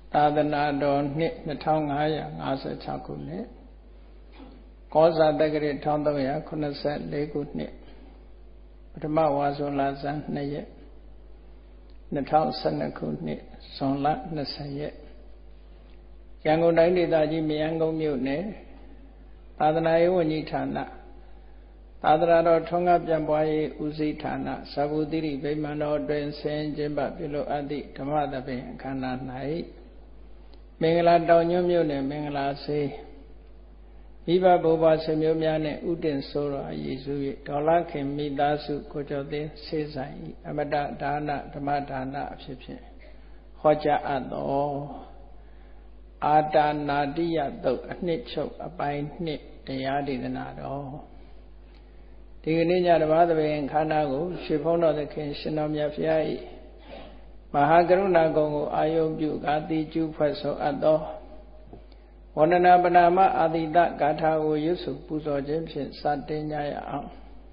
သာသနာတော်နှစ်2556ခုနှစ်ကောဇာတက္ကရာ1384ခုနှစ်ပထမဝါဆိုလဆန်း2ရက်2012ခုနှစ်ဇွန်လ20ရက်ရန်ကုန်တိုင်းဒေသကြီးမရမ်းကုန်းမြို့နယ်သာသနာရေးဝန်ကြီးဌာနသာသနာတော်ထွန်းကားပြန်ပွားရေးဦးစီးဌာနသဗ္ဗုတိရိဗိမာန်တော်တွင်ဆင်ကျင်းပပြုလုပ်အပ်သည့်ဓမ္မသဘင်အခမ်းအနား၌မင်္ဂလာတောင်ညွန့်မြို့နယ်မင်္ဂလာဆေးမိဘဘိုးဘွားဆွေမျိုးများနှင့်ဥတည်ဆိုတော်အရေးစု၍ဒေါ်လာခင်မိသားစုကိုကျော်သိန်းဆေးဆိုင်၏အမတဒါနဓမ္မဒါနအဖြစ်ဖြင့်ဟောကြားအပ်သောအာတာနာတိယသုတ်အနှစ်ချုပ်အပိုင်းနှစ်တရားဒေသနာတော်ဒီကနေ့ညဓမ္မသဘင်ခန္ဓာကိုရွှေဖုံးတော်သခင်ရှင်တော်မြတ်ဖျား၏မဟာကရုဏာကုံကိုအာယုံပြုကာတိကျူဖွဲ့ဆိုအပ်သောဝန္ဒနာပနာမအာတိတဂါထာကိုရွတ်ဆိုပူဇော်ခြင်းဖြင့်စတင်ကြရအောင်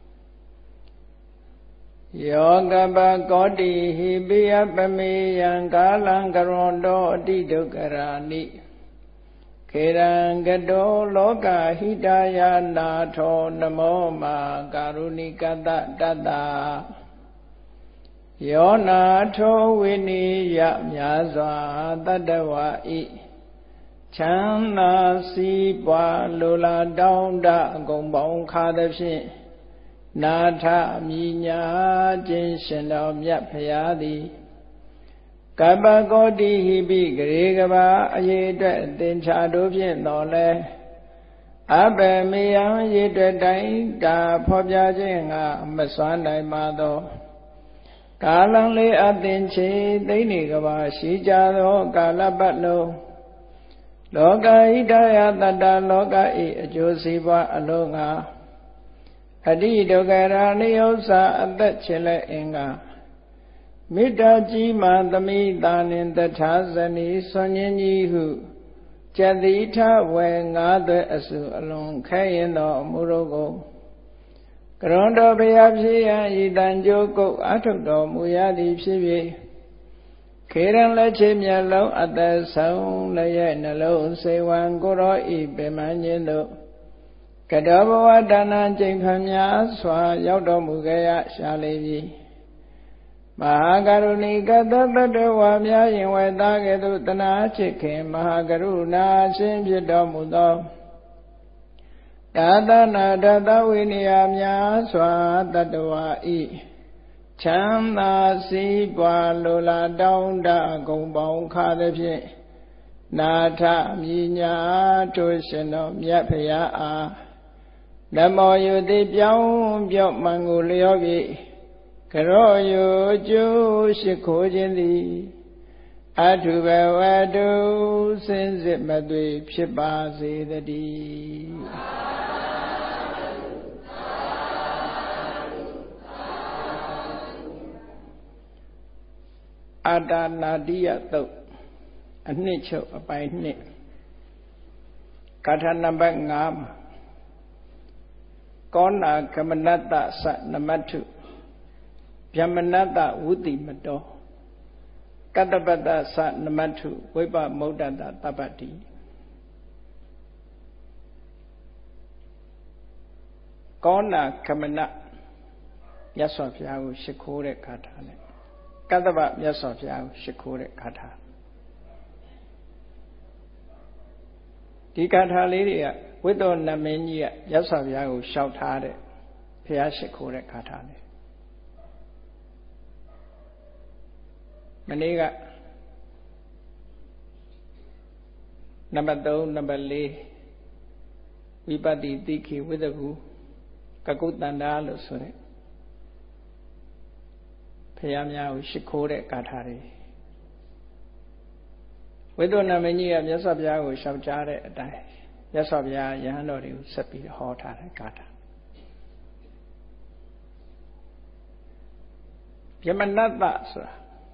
ယောကပကောတိဟိပိယပမေယံကာလံကရွန်တောအတိဒုက္ခရာနိခေရံကတောလောကဟိတယနာထောနမောမာကာရုဏိကတတတ္တယောနာထောဝိနိယမြာစွာတတ္တဝါဤချမ်းသာစီးပွားလိုလားတောင်းတအကုန်ပေါင်းခါသဖြင့်နာထမြညာခြင်းရှင်တော်မြတ်ဖရာသည်ကပ္ပကောတိဟိပိဂရေကဘာအရေအတွက်သင်္ချာတို့ဖြင့်တော်လဲအဘယ်မေယံရေအတွက်တိုင်းတာဖော်ပြခြင်းကမစွမ်းနိုင်ပါသောကာလံလေးအသင်ချေသိနေကဘာရှိကြသောကာလပတ်လုံးလောကဟိတယတတ္တလောကဤအကျိုးစီးပွားအလုံးငါအတိဒုက္ခရာနိဥ္စာအသက်ချင်လဲအင်္ဂါမေတ္တာကြီးမှသမိတာနှင့်တထာဇနီဆွန်ញင်းကြီးဟုကျက်တိထဝေငါးသွဲအစုအလုံးခဲရင်တော်အမှုတို့ကိုကရွန်တော်ဘုရားဖြစ်ရန်ဤတန်ကြိုးကုတ်အထုတ်တော်မူရသည်ဖြစ်၍ခေရန်လက်ချေမျက်လုံးအသက်ဆုံးလည်းရဲ့နှလုံးစေဝံကိုရောဤပင်မခြင်းတို့ကတောဘဝဒါနကျင့်ဖန်များစွာရောက်တော်မူခဲ့ရရှာလေပြီမဟာကရုဏီကတတ္တဝါများရင်ဝဲသားကဲ့သို့တနာချစ်ခင်မဟာကရုဏာရှင်ဖြစ်တော်မူသောဒါသနာဒသဝိနည်းများစွာတတ္တဝါဤချမ်းသာစီးပွားလိုလားတောင်းတအကုန်ပေါင်းခါသဖြင့်နာထမြညာတို့ရှင်တော်မြတ်ဖရာအားနမောယုတိပြောင်းပြော့မှန်ကိုလျော့ပြီးကရောယုကျိုးရှိခိုးခြင်းသည်အထုဘဝတုစင်စစ်မသွေဖြစ်ပါစေတည်းအာတာနာတိယသုတ်အနှစ်ချုပ်အပိုင်းနှစ်ကာထာနံပါတ်5မှာကောနာကမနတ္တသနမတ္ထုဗျမနတ္တဝုတိမတောကတ္တပတ္တသနမတ္ထုဝိပမုဒ္ဒတသဗ္ဗတိကောနာကမနမြတ်စွာဘုရားကိုရှိခိုးတဲ့ဂါထာနဲ့ကတ္တပမြတ်စွာဘုရားကိုရှိခိုးတဲ့ဂါထာဒီဂါထာလေးတွေကဝိသောနမင်းကြီးကမြတ်စွာဘုရားကိုလျှောက်ထားတဲ့ဘုရားရှိခိုးတဲ့ဂါထာလေးမနေ့ကနံပါတ်3နံပါတ်4ဝိပတ္တိတိခိဝိတ္တကူကကုတ္တန္တာလို့ဆိုတဲ့ဘုရားများကိုရှိခိုးတဲ့ဂါထာတွေဝိသုဏမင်းကြီးကမြတ်စွာဘုရားကိုရှောက်ကြားတဲ့အတိုင်းမြတ်စွာဘုရားယဟန်တော်တွေကိုဆက်ပြီးဟောထားတဲ့ဂါထာဗျမနတ္တဆိုတာ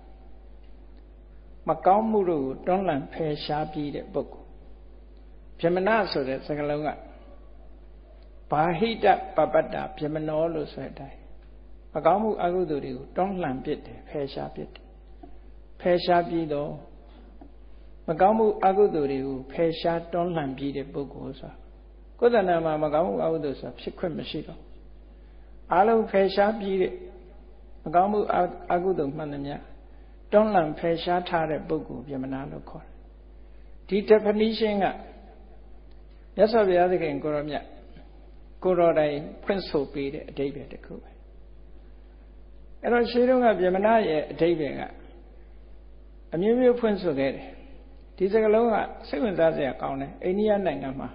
မကောင်းမှုတို့ကိုတွန်းလှန်ဖယ်ရှားပြီးတဲ့ပုဂ္ဂိုလ်ဗျမနဆိုတဲ့စကားလုံးကဘာဟိတပပတ္တဗျမနောလို့ဆိုတဲ့အတိုင်းမကောင်းမှုအကုသိုလ်တွေကိုတွန်းလှန်ပစ်တယ်ဖယ်ရှားပစ်တယ်ဖယ်ရှားပြီးတော့ mà có một ác đồ thì phải sát trốn làm gì để bố cố sao có thể nào mà có một ác đồ sao sẽ khuyên mà xí đâu alo phải sát gì để mà có một ác đồ mà nè nhá trốn làm phải sát thà để bố cố vì mà nào được khỏi thì definition á nhất sau bây giờ cái câu nhá câu này principle để đây về được khôngအဲ့တော့ရှင်းတော့ကဗြဟ္မဏရဲ့အဓိပ္ပာယ်ကအမျိုးမျိုးဖွင့်ဆိုခဲ့တယ်ဒီစကားလုံးကစိတ်ဝင်စားစရာကောင်းတယ်အိန္ဒိယနိုင်ငံမှာ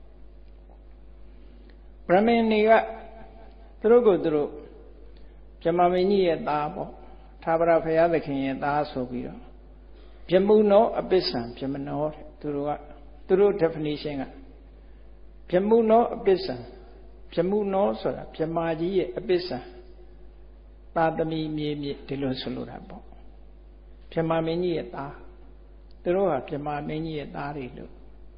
ဗြဟ္မဏတွေကသူတို့ကိုသူတို့ဗြဟ္မမင်းကြီးရဲ့သားပေါ့သာဝရဘုရားသခင်ရဲ့သားဆိုပြီးတော့ဗြဟ္မုနောအပစ္ဆံဗြဟ္မနောတဲ့သူတို့ definition ကဗြဟ္မုနောအပစ္ဆံဗြဟ္မုနောဆိုတာဗြဟ္မာကြီးရဲ့အပစ္ဆံသာသမီမြေမြစ်ဒီလိုဆိုလိုတာပေါ့ဗြဟ္မာမင်းကြီးရဲ့သားသူတို့ဟာဗြဟ္မာမင်းကြီးရဲ့သားတွေလို့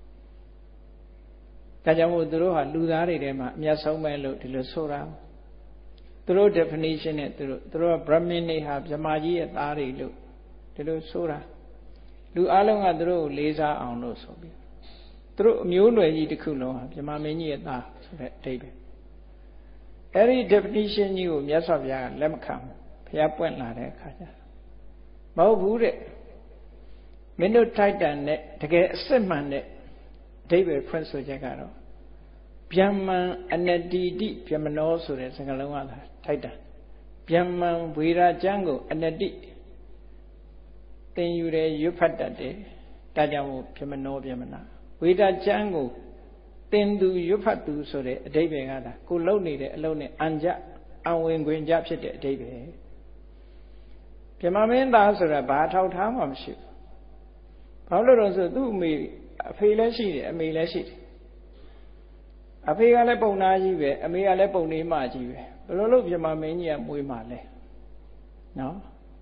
ဒါကြောင့်မို့သူတို့ဟာလူသားတွေထဲမှာအမြတ်ဆုံးပဲလို့ဒီလိုဆိုတာသူတို့ definition နဲ့သူတို့က Brahmin တွေဟာဗြဟ္မာကြီးရဲ့သားတွေလို့ဒီလိုဆိုတာလူအလုံးကသူတို့ကိုလေးစားအောင်လို့ဆိုပြီးသူတို့အမျိုးနွယ်ကြီးတစ်ခုလုံးဟာဗြဟ္မာမင်းကြီးရဲ့သားဆိုတဲ့အဓိပ္ပာယ်အဲ့ဒီ definition ကြီးကိုမြတ်စွာဘုရားကလက်မခံဘူးဘုရားပွင့်လာတဲ့အခါကျမဟုတ်ဘူးတဲ့မင်းတို့ထိုက်တန်တဲ့တကယ်အစစ်မှန်တဲ့အဓိပ္ပာယ်ဖွင့်ဆိုချက်ကတော့ဗျမ္မံအနတိတိဗျမနောဆိုတဲ့စကားလုံးကသာထိုက်တန်ဗျမ္မံဝေရာကျမ်းကိုအနတိသင်ယူတယ်ရွတ်ဖတ်တတ်တယ်ဒါကြောင့်မို့ဗျမနောဗျမနာဝေရာကျမ်းကိုသင်သူရွတ်ဖတ်သူဆိုတဲ့အဓိပ္ပာယ်ကဒါကိုလုံနေတဲ့အလုံးနဲ့အဝင်ခွင်ကြဖြစ်တဲ့အဓိပ္ပာယ်ဗြဟ္မမင်းသားဆိုတာဘာထောက်ထားမှမရှိဘူးဘာလို့လဲဆိုသူ့အဖေလည်းရှိတယ်အမေလည်းရှိတယ်အဖေကလည်းပုံနာကြီးပဲအမေကလည်းပုံနေမှကြီးပဲဘယ်လိုလုပ်ဗြဟ္မမင်းကြီးကမွေးမှလဲနော်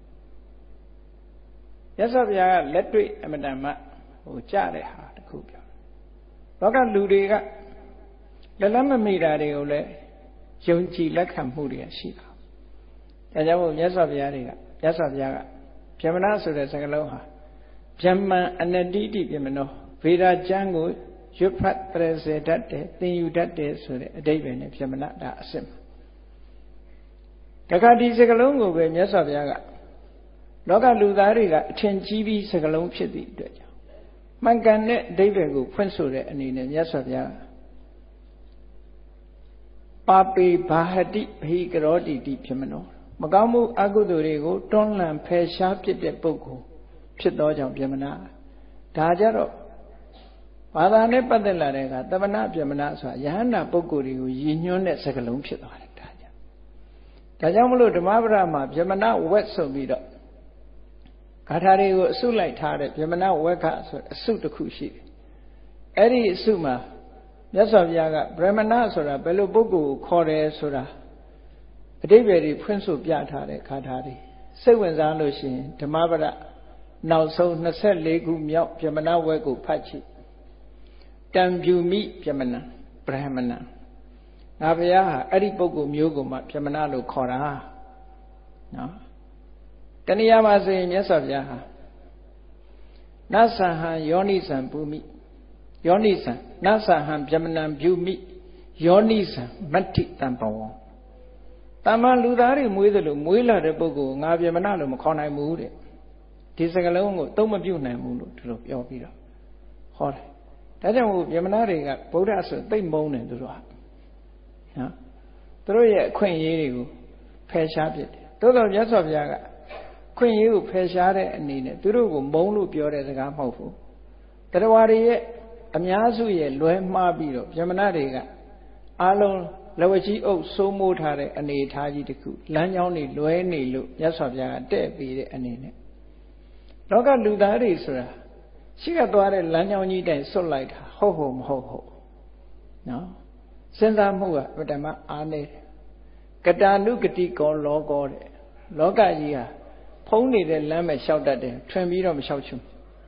ရသော်ဗျာကလက်တွေ့အမတန်မှကြားတဲ့ဟာတခုပြောလောကလူတွေကလက်မမိတာတွေကိုလည်းယုံကြည်လက်ခံမှုတွေရှိတာဒါကြောင့်မို့မြတ်စွာဘုရားကဗြဟ္မဏဆိုတဲ့စကားလုံးဟာဗျမ္မံအနတိတိဗျမနောဗေဒကျမ်းကိုရွတ်ဖတ်ပရစေတတ်တယ်သင်ယူတတ်တယ်ဆိုတဲ့အဓိပ္ပာယ်နဲ့ဗျမ္မဏဒါအစစ်မှာတခါဒီစကားလုံးကိုပဲမြတ်စွာဘုရားကလောကလူသားတွေကအထင်ကြီးပြီးစကားလုံးဖြစ်သည့်အတွက်ကြောင့်မှန်ကန်တဲ့အဓိပ္ပာယ်ကိုဖွင့်ဆိုတဲ့အနေနဲ့မြတ်စွာဘုရားပါပေဘာဟတိဘိကရောတိတိဗျမနောမကောင်းမှုအကုသိုလ်တွေကိုတွန်းလှန်ဖယ်ရှားပစ်တဲ့ပုဂ္ဂိုလ်ဖြစ်သောကြောင့်ဗျမနာဒါကြတော့ဘာသာနဲ့ပတ်သက်လာတဲ့အခါတမနာဗျမနာဆိုတာယဟန္တာပုဂ္ဂိုလ်တွေကိုရည်ညွှန်းတဲ့စကားလုံးဖြစ်သွားတယ်ဒါကြောင့်မလို့ဓမ္မပဒမှာဗျမနာဝက်ဆိုပြီးတော့ဂါထာတွေကိုအစုလိုက်ထားတဲ့ဗျမနာဝက်ကဆိုအစုတစ်ခုရှိတယ်အဲ့ဒီအစုမှာမြတ်စွာဘုရားကဗြဟ္မဏဆိုတာဘယ်လိုပုဂ္ဂိုလ်ကိုခေါ်တယ်ဆိုတာအဓိပ္ပာယ်တွေဖွင့်ဆိုပြထားတဲ့ဂါထာတွေစိတ်ဝင်စားလို့ရှိရင်ဓမ္မပဒနောက်ဆုံး24ခုမြောက်ဗြဟ္မဏဝက်ကိုဖတ်ကြည့်တံပြုမိဗြဟ္မဏဗြဟ္မဏငါဘုရားဟာအဲ့ဒီပုဂ္ဂိုလ်မျိုးကိုမှဗြဟ္မဏလို့ခေါ်တာနော်တဏှာမှာဆိုရင်မြတ်စွာဘုရားဟာနသဟံယောနိသံပုမိယောနိသံနသဟံဗြဟ္မဏံပြုမိယောနိသံမတ္ထိတံဘဝံတမန်လူသားတွေမွေးသလိုမွေးလာတဲ့ပုဂ္ဂိုလ်ငါဗြဟ္မဏလို့မခေါ်နိုင်ဘူးတဲ့ဒီစကားလုံးကိုသုံးမပြုတ်နိုင်ဘူးလို့ဒီလိုပြောပြီးတော့ဟောတယ်ဒါကြောင့်မို့ဗြဟ္မဏတွေကဗုဒ္ဓဆိုသိမ့်မုန်းတယ်သူတို့ဟာနော်သူတို့ရဲ့အခွင့်အရေးတွေကိုဖယ်ရှားပစ်တယ်သို့တော်မြတ်စွာဘုရားကခွင့်ရေးကိုဖယ်ရှားတဲ့အနေနဲ့သူတို့ကိုမုန်းလို့ပြောတဲ့စကားမဟုတ်ဘူးတရားဝါတွေရဲ့အများစုရဲ့လွဲမှားပြီးတော့ဗြဟ္မဏတွေကအားလုံးလဝကြီးအုပ်စိုးမိုးထားတဲ့အနေအထားကြီးတစ်ခုလမ်းကြောင်းတွေလွဲနေလို့မြတ်စွာဘုရားကတဲ့ပြီးတဲ့အနေနဲ့လောကလူသားတွေဆိုတာရှိကသွားတဲ့လမ်းကြောင်းကြီးတိုင်ဆွတ်လိုက်တာဟုတ်မဟုတ်နော်စဉ်းစားမှုကဗတ္တမအားနေတယ်ကတာနုဂတိကောလောကောတဲ့လောကကြီးဟာဖုံးနေတဲ့လမ်းမဲ့လျှောက်တတ်တယ်ထွင်ပြီးတော့မလျှောက်ချင်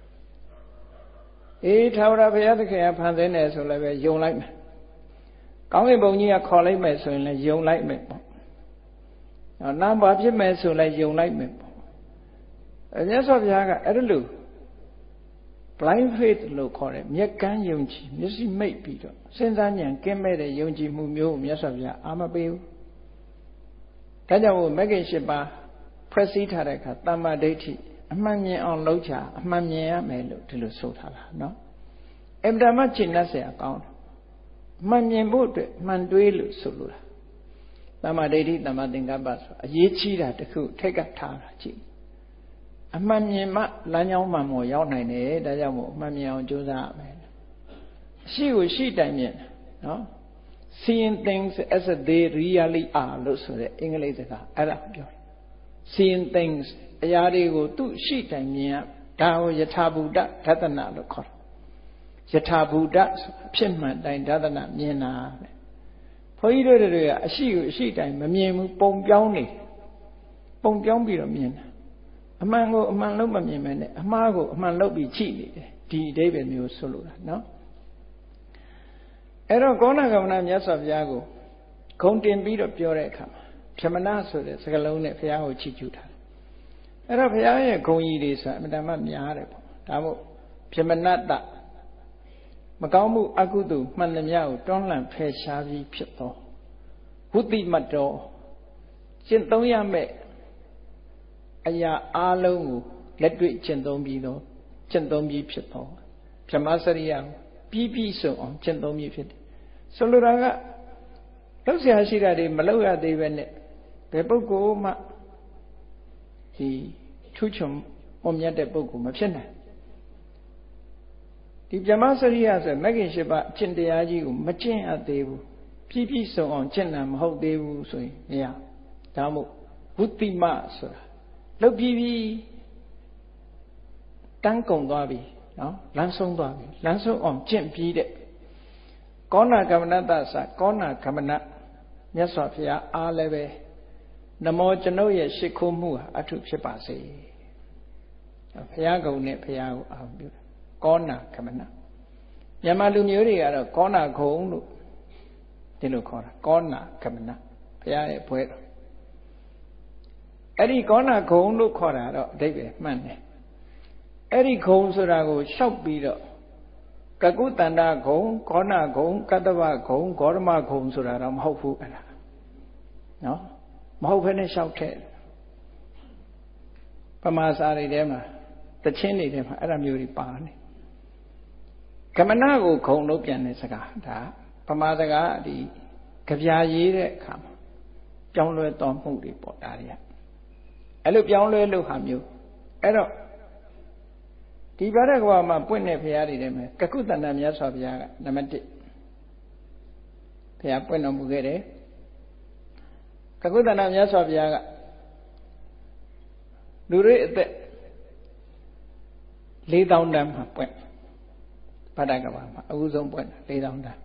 ထာဝရဘုရားသခင်ကဖန်ဆင်းတယ်ဆိုလည်းပဲယုံလိုက်မယ်ကောင်းကင်ဘုံကြီးကခေါ်လိုက်မယ်ဆိုရင်လည်းယုံလိုက်မယ်ပေါ့နာမ်ဘာဖြစ်မယ်ဆိုလည်းယုံလိုက်မယ်ပေါ့မြတ်စွာဘုရားကအဲ့ဒါလို့ဗ blind faith လို့ခေါ်တယ်မျက်ကန်းယုံကြည်မျက်စိမိတ်ပြီးတော့စဉ်းစားဉာဏ်ကင်းမဲ့တဲ့ယုံကြည်မှုမျိုးကိုမြတ်စွာဘုရားအာမပေးဘူးဒါကြောင့်မို့မဂ္ဂင်၈ပါးဖွဲ့စည်းထားတဲ့အခါတမ္မာဒိဋ္ဌိအမှန်မြင်အောင်လုပ်ချာအမှန်မြင်ရမယ်လို့ဒီလိုဆိုထားတာနော်အဗ္ဗဓမ္မကျင့်တတ်เสียကောင်းတယ်မှန်မြင်ဖို့အတွက်မှန်တွေးလို့ဆိုလိုတာတမ္မာဒိဋ္ဌိတမ္မာသင်္ကပ္ပဆိုအရေးကြီးတာတခုထိတ်ကထားတာကြည့်အမှန်မြင်မှလမ်းကြောင်းမှန်ပေါ်ရောက်နိုင်တယ်ဒါကြောင့်မို့အမှန်မြင်အောင်ကြိုးစားရမယ်အရှိကိုရှိတိုင်မြင်နော် seeing things as they really are လို့ဆိုတဲ့အင်္ဂလိပ်စကားအဲ့ဒါပြော seeing things အရာတွေကိုသူ့ရှိတိုင်မြင်ရဒါကိုယထာဘူတဒသနာလို့ခေါ်တယ်ယထာဘူတအဖြစ်မှန်တိုင်ဒသနာမြင်တာပဲဘုန်းကြီးတို့တွေကအရှိကိုအရှိတိုင်မမြင်ဘူးပုံပြောင်းနေပုံပြောင်းပြီးတော့မြင်တာအမှန်ကိုအမှန်လို့မမြင်မဲနဲ့အမှားကိုအမှန်လို့ပြီးကြည့်နေတယ်ဒီအဓိပ္ပာယ်မျိုးဆိုလိုတာနော်အဲ့တော့ကောဏဂမနမြတ်စွာဘုရားကိုဂုံတင်ပြီးတော့ပြောတဲ့အခါမှာဖြမနာဆိုတဲ့စကားလုံးနဲ့ဘုရားကိုချီးကျူးထားတယ်အဲ့တော့ဘုရားရဲ့ဂုံကြီးတွေဆိုတာအမှန်တမ်းများတယ်ပေါ့ဒါမို့ဖြမနတမကောင်းမှုအကုသိုလ်မှန်သမျှကိုတွန်းလှန်ဖယ်ရှားပြီးဖြစ်သောဝုတိမတ္တောကျင့်သုံးရမယ့်အရာအားလုံးကိုလက်တွေ့ကျင့်သုံးပြီးတော့ကျင့်သုံးပြီးဖြစ်သောဗြဟ္မစရိယပြီးပြီးဆုံးအောင်ကျင့်သုံးပြီးဖြစ်တယ်ဆိုလိုတာကလောက်เสียရှိတာတွေမလောက်ရသေးပဲနဲ့ဘယ်ပုဂ္ဂိုလ်မှဒီထူးချွန်မမြတ်တဲ့ပုဂ္ဂိုလ်မဖြစ်နိုင်ဒီဗြဟ္မစရိယဆိုမဂ္ဂင်၈ပါးအကျင့်တရားကြီးကိုမကျင့်ရသေးဘူးပြီးပြီးဆုံးအောင်ကျင့်တာမဟုတ်သေးဘူးဆိုရင်မရဒါမို့ဝုတိမဆိုတာလုတ်ပြီးပြီတန်းကုန်သွားပြီနော်လမ်းဆုံးသွားပြီလမ်းဆုံးအောင်ကျင့်ပြီးတဲ့ကောဏဂမနတ္တသကောဏဂမနမြတ်စွာဘုရားအားလည်းပဲနမောကျွန်ုပ်ရဲ့ရှိခိုးမှုဟာအထုဖြစ်ပါစေဘုရားကုံနဲ့ဘုရားကိုအားပြုကောဏဂမနမြန်မာလူမျိုးတွေကတော့ကောဏဂုံလို့ဒီလိုခေါ်တာကောဏဂမနဘုရားရဲ့ဘွဲတော်အဲ့ဒီကောဏဂုံလို့ခေါ်တာတော့အဓိပ္ပာယ်မှန်တယ်အဲ့ဒီဂုံဆိုတာကိုလျှောက်ပြီးတော့ကကုတန္တဂုံကောဏဂုံကတ္တဗဂုံဂေါရမဂုံဆိုတာတော့မဟုတ်ဘူးအဲ့ဒါနော်မဟုတ်ဘဲနဲ့လျှောက်တဲ့ပမာစာတွေထဲမှာတခြင်းတွေထဲမှာအဲ့ဒါမျိုးတွေပါနေကမနကိုဂုံလို့ပြန်တဲ့စကားဒါပမာစကားဒီကြပြရေးတဲ့အခါမှာပြောင်းလဲတော်မှုတွေပေါ့ဒါတွေကအဲ့လိုပြောင်းလဲလို့ဟာမျိုးအဲ့တော့ဒီဗရဒကဝါမှာပွင့်တဲ့ဘုရားတွေထဲမှာကကုတန္တမြတ်စွာဘုရားကနံပါတ်1ဘုရားပွင့်တော်မူခဲ့တယ်ကကုတန္တမြတ်စွာဘုရားကလူတွေအသက်4000တန်းမှာပွင့်ဗရဒကဝါမှာအဦးဆုံးပွင့်4000တန်း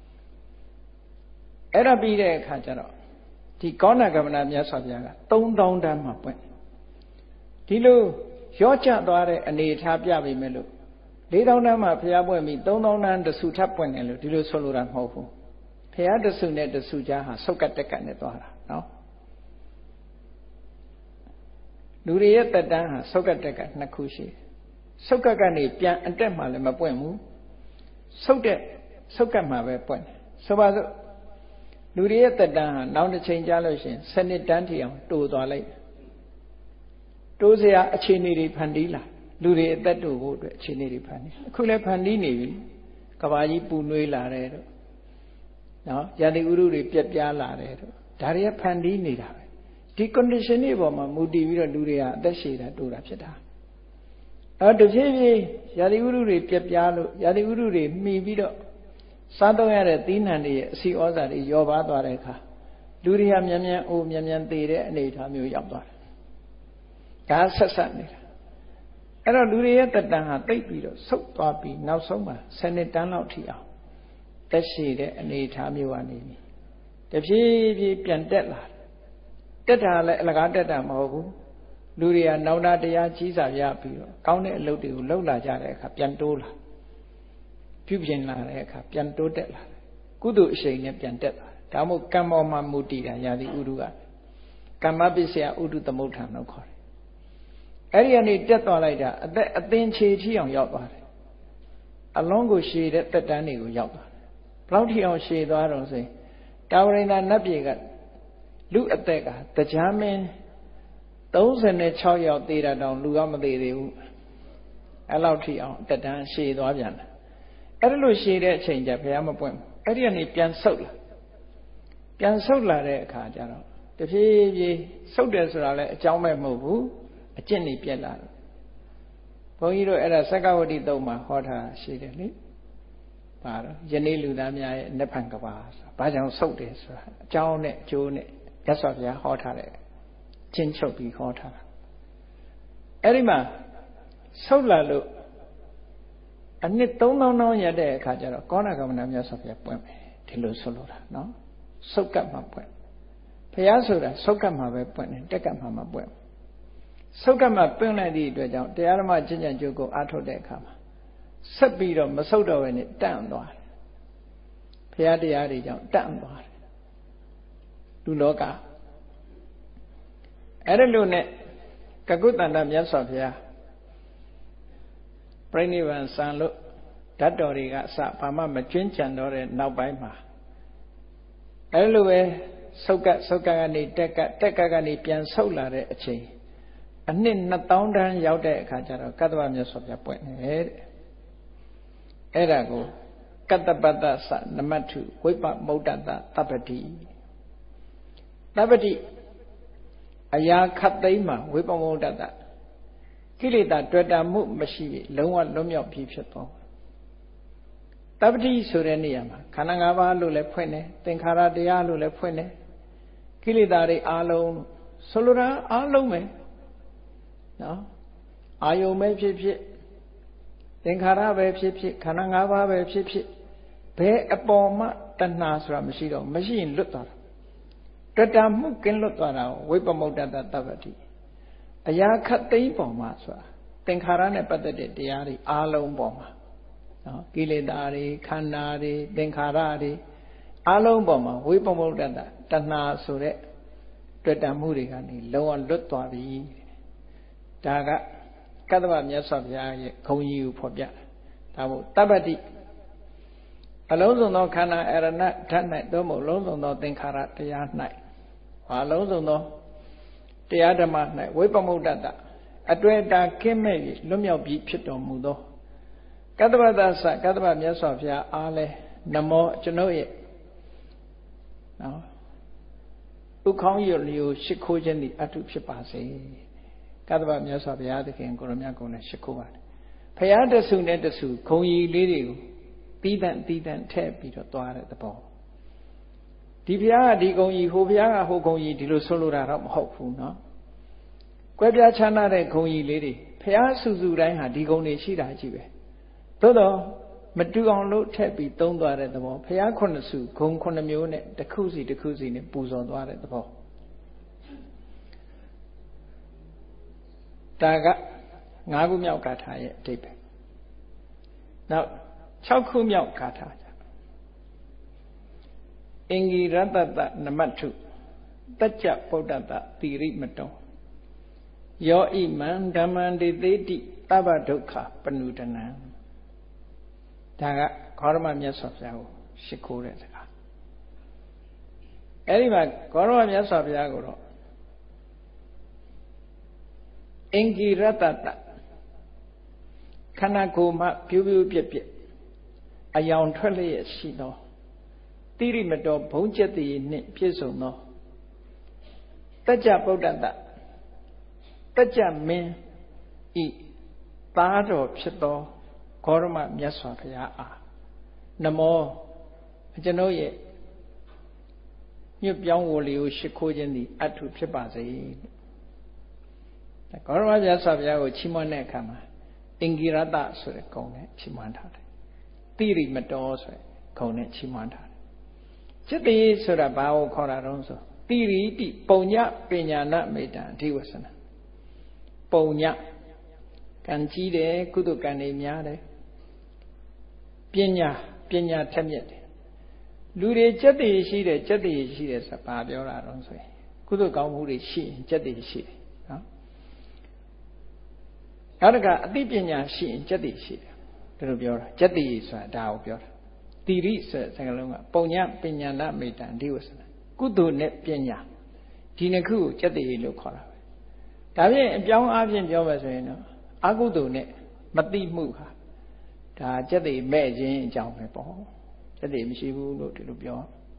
အဲ့ဒါပြီးတဲ့အခါကျတော့ဒီကောဏဂမနမြတ်စွာဘုရားက3000တန်းမှာပွင့်ဒီလိုရော့ကျသွားတဲ့အနေထားပြပေမဲ့လို့4000တန်းမှာဘုရားပွင့်ပြီး3000တန်းတဆူထပ်ပွင့်တယ်လို့ဒီလိုဆိုလိုတာမဟုတ်ဘူးဘုရားတဆူနဲ့တဆူကြားဟာဆုတ်ကတ်တက်ကတ်နဲ့သွားတာနော်လူတွေရဲ့တက်တန်းဟာဆုတ်ကတ်တက်ကတ်နှစ်ခုရှိတယ်ဆုတ်ကတ်ကနေပြန်အတက်မှလည်းမပွင့်ဘူးဆုတ်ကတ်မှပဲပွင့်တယ်ဆိုပါစို့လူတွေရဲ့တက်တန်းဟာနောက်တစ်ချိန်ကြာလို့ရှိရင်7နှစ်တန်းထိအောင်တိုးသွားလိုက်တိုးစရာအခြေအနေတွေဖန်တီးလာလူတွေအသက်တိုးဖို့အတွက်အခြေအနေတွေဖန်တီးအခုလည်းဖန်တီးနေပြီကဘာကြီးပူနွေးလာတယ်တို့နော်ရာသီဥတုတွေပြက်ပြားလာတယ်တို့ဒါတွေကဖန်တီးနေတာပဲဒီ condition တွေပေါ်မှာမူတည်ပြီးတော့လူတွေကအသက်ရှည်တာတိုးတာဖြစ်တာတဖြည်းဖြည်းရာသီဥတုတွေပြက်ပြားလို့ရာသီဥတုတွေမှီပြီးတော့စားတော့ရတဲ့သီးနှံတွေရဲ့အဆီဩဇာတွေလျော့ပါသွားတဲ့အခါလူတွေဟာမြန်မြန်သေတဲ့အနေအထားမျိုးရောက်သွားတယ်ဒါဆက်ဆက်နေတာအဲ့တော့လူတွေရဲ့တက်တန်းဟာတိတ်ပြီးတော့ဆုတ်သွားပြီးနောက်ဆုံးမှာ7နှစ်တန်းလောက်ထိအောင်တက်ရှိတဲ့အနေအထားမျိုးကနေပြီတဖြည်းဖြည်းပြန်တက်လာတက်တာလည်းအလကားတက်တာမဟုတ်ဘူးလူတွေကနောင်တတရားကြီးစာရပြီးတော့ကောင်းတဲ့အလုပ်တွေကိုလုပ်လာကြတဲ့အခါပြန်တိုးလာပြုပြင်လာတဲ့အခါပြန်တိုးတက်လာကုသိုလ်အရှိန်နဲ့ပြန်တက်လာဒါမှမဟုတ်ကံပေါ်မှာမူတည်တာယာတိဥဒုကကမ္မပစ္စယဥဒုသမုဋ္ဌာန်လို့ခေါ်တယ်အဲ့ဒီကနေတက်သွားလိုက်တာအသက်အသင်ခြေထိအောင်ရောက်သွားတယ်အလွန်ကိုရှည်တဲ့တက်တန်းတွေကိုရောက်သွားဘလောက်ထိအောင်ရှည်သွားတော့ဆိုရင်တာဝရိန္ဒနတ်ပြည်ကလူအသက်ကတရားမင်း36ယောက်သေတာတောင်လူကမသေးသေးဘူးအဲ့လောက်ထိအောင်တက်တန်းရှည်သွားပြန်တယ်အဲ့ဒါလို့ရှည်တဲ့အချိန်ကျဘုရားမပွင့်ဘူးအဲ့ဒီကနေပြန်ဆုတ်လာတဲ့အခါကျတော့တဖြည်းဖြည်းဆုတ်တယ်ဆိုတာလည်းအကြောင်းမဲ့မဟုတ်ဘူးအကျင့်နေပြက်လာတယ်ဘုန်းကြီးတို့အဲ့ဒါစက္ကဝတိတုံးမှာဟောထားရှိတယ်လေပါတော့ယနေ့လူသားများရဲ့နိဗ္ဗာန်ကဘာဆိုတာဘာကြောင့်ဆုတ်တယ်ဆိုတာအကြောင်းနဲ့အကျိုးနဲ့မြတ်စွာဘုရားဟောထားတယ်ချင်းချုပ်ပြီးဟောထားတာအဲ့ဒီမှာဆုတ်လာလို့အနှစ်3000ရတဲ့အခါကျတော့ကောဏကမဏမြတ်စွာဘုရားပွင့်မယ်ဒီလိုဆိုလိုတာနော်ဆုတ်ကပ်မှပွင့်ဘုရားဆိုတာဆုတ်ကပ်မှပဲပွင့်တယ်တက်ကပ်မှမပွင့်ဆုတ်ကပ်မှပွင့်လိုက်သည့်အတွက်ကြောင့်တရားဓမ္မကျင့်ကြံကြိုးကိုအားထုတ်တဲ့အခါမှာဆက်ပြီးတော့မဆုတ်တော့ဘဲနဲ့တန့်သွားတယ်ဘုရားတရားတွေကြောင့်တန့်သွားတယ်လူလောကအဲ့ဒါလို့နဲ့ကကုတ္တန္တမြတ်စွာဘုရားပြိဋိဘံစံလို့ဓာတ်တော်တွေကအစဘာမှမကျွင်းကြံတော့တဲ့နောက်ပိုင်းမှာအဲ့လိုပဲဆုတ်ကပ်ကနေတက်ကကနေပြန်ဆုတ်လာတဲ့အချိန်အနှစ်2000တန်းရောက်တဲ့အခါကျတော့ကတ္တဗမြတ်စွာဘုရားပွင့်တယ်တဲ့အဲ့ဒါကိုကတ္တပတ္တသနမတ္ထုဝိပမုဒ္ဒတသဗ္ဗတိအရာခတ်သိမ်းမှာဝိပမုဒ္ဒတကိလေသာတွေ့တာမှုမရှိလုံးဝလွတ်မြောက်ပြီးဖြစ်သွားသဗ္ဗတိဆိုတဲ့နေရာမှာခန္ဓာ၅ပါးလို့လည်းဖွင့်တယ်သင်္ခါရတရားလို့လည်းဖွင့်တယ်ကိလေသာတွေအားလုံးဆိုလိုတာအားလုံးပဲနော်အာယုံပဲဖြစ်ဖြစ်သင်္ခါရပဲဖြစ်ဖြစ်ခန္ဓာ၅ပါးပဲဖြစ်ဖြစ်ဘယ်အပေါ်မှတဏှာဆိုတာမရှိတော့မရှိရင်လွတ်သွားတာတွေ့တာမှုကင်းလွတ်သွားတာဝိပမုဒ္ဒတသဗ္ဗတိအရာခတ်သိမ်းပေါ်မှာဆိုတာသင်္ခါရနဲ့ပတ်သက်တဲ့တရားတွေအားလုံးပေါ်မှာနော်ကိလေသာတွေခန္ဓာတွေသင်္ခါရတွေအားလုံးပေါ်မှာဝိပမုဒ္ဒတတဏှာဆိုတဲ့တွေ့တာမှုတွေကနေလုံးဝလွတ်သွားပြီဒါကကတ္တဗမြတ်စွာဘုရားရဲ့ဂုဏ်ကြီးကိုဖော်ပြဒါမို့တပ္ပတိအလုံးစုံသောခန္ဓာအရဏဓာတ်၌သို့မဟုတ်လုံးစုံသောသင်္ခါရတရား၌အလုံးစုံသောတရားဓမ္မ၌ဝိပမုဒ္ဒတအတွေ့အတာကင်းမဲ့၍လွတ်မြောက်ပြီးဖြစ်တော်မူသောကတ္တဗတ္တသကတ္တဗမြတ်စွာဘုရားအားလဲနမောကျွန်ုပ်ရဲ့နော်ဥခေါင်းရလျိုရှိခိုးခြင်းသည်အထုဖြစ်ပါစေကတ္တဗမြတ်စွာဘုရားသခင်ကိုရမြတ်ကုံနဲ့ရှိခိုးပါတယ်ဘုရားတဆူနဲ့တဆူခုံကြီးလေးတွေကိုတီးတန့်ထည့်ပြီးတော့သွားတဲ့သဘောဒီဘုရားကဒီခုံကြီးဟိုဘုရားကဟိုခုံကြီးဒီလိုဆိုလိုတာတော့မဟုတ်ဘူးနော်ကွဲပြားခြားနားတဲ့ခုံကြီးလေးတွေဘုရားစုစုတိုင်းဟာဒီခုံတွေရှိတာကြီးပဲသို့တော့မတူအောင်လို့ထည့်ပြီးသုံးသွားတဲ့သဘောဘုရားခုနှစ်စုခုံ9မျိုးနဲ့တစ်ခုစီနဲ့ပူဇော်သွားတဲ့သဘောဒါက5ခုမြောက်ဂါထာရဲ့အဓိပ္ပာယ်နောက်6ခုမြောက်ဂါထာအင်္ဂိရတ္တနမတ္ထုတัจจဗုဒ္ဓတတိရိမတောယောဣမံဓမ္မံဒေသေတိသဗ္ဗဒုက္ခပနုဒနံဒါကဂေါရမမြတ်စွာဘုရားကိုရှိခိုးတဲ့စကားအဲ့ဒီမှာဂေါရမမြတ်စွာဘုရားကိုတော့အင်္ဂိရတ္တခန္ဓာကိုယ်မှာပြူးပြက်အယောင်ထွက်လျက်ရှိသောတိရိမတောဘုံကျက်တည်နှင့်ပြည့်စုံသောတัจจဗုဒ္ဓတတัจจမင်းဤသားတော်ဖြစ်သောဂေါရမမြတ်စွာဘုရားအားနမောကျွန်ုပ်ရဲ့ညွတ်ပြောင်းဝေလျကိုရှိခိုးခြင်းသည်အထုဖြစ်ပါစေဂေါရမမြတ်စွာဘုရားကိုချီးမွမ်းတဲ့အခါမှာအင်္ဂိရတဆိုတဲ့ဂုဏ်နဲ့ချီးမွမ်းထားတယ်တိရိမတောဆိုတဲ့ဂုဏ်နဲ့ချီးမွမ်းထားတယ်จิตติဆိုတာဘာကိုခေါ်တာတော့ဆိုတိရိတိပုံညပညာနာမေတ္တာအဓိဝဆနာပုံညကံကြီးတယ်ကုသိုလ်ကံတွေများတယ်ပညာထက်မြက်တယ်လူတွေจิตติရှိတယ်ဆိုတာဘာပြောတာတော့ဆိုရင်ကုသိုလ်ကောင်းမှုတွေရှိရင်จิตติရှိတယ်နော်နောက်တစ်ခါအသိပညာရှိရင်จิตติရှိတယ်ဒါလိုပြောတာကျက်တိဆိုတာဒါကိုပြောတာတိရိဆိုတဲ့စကားလုံးကပုံညာပညာနာမေတ္တံဒီဝဆနာကုသိုလ်နဲ့ပညာဒီနှစ်ခုကိုကျက်တိလို့ခေါ်တာပဲဒါဖြင့်အပြောင်းအားဖြင့်ပြောမယ်ဆိုရင်တော့အကုသိုလ်နဲ့မတိမှုဟာဒါကျက်တိမဲ့ခြင်းအကြောင်းပဲပေါ့ကျက်တိမရှိဘူးလို့ဒီလိုပြော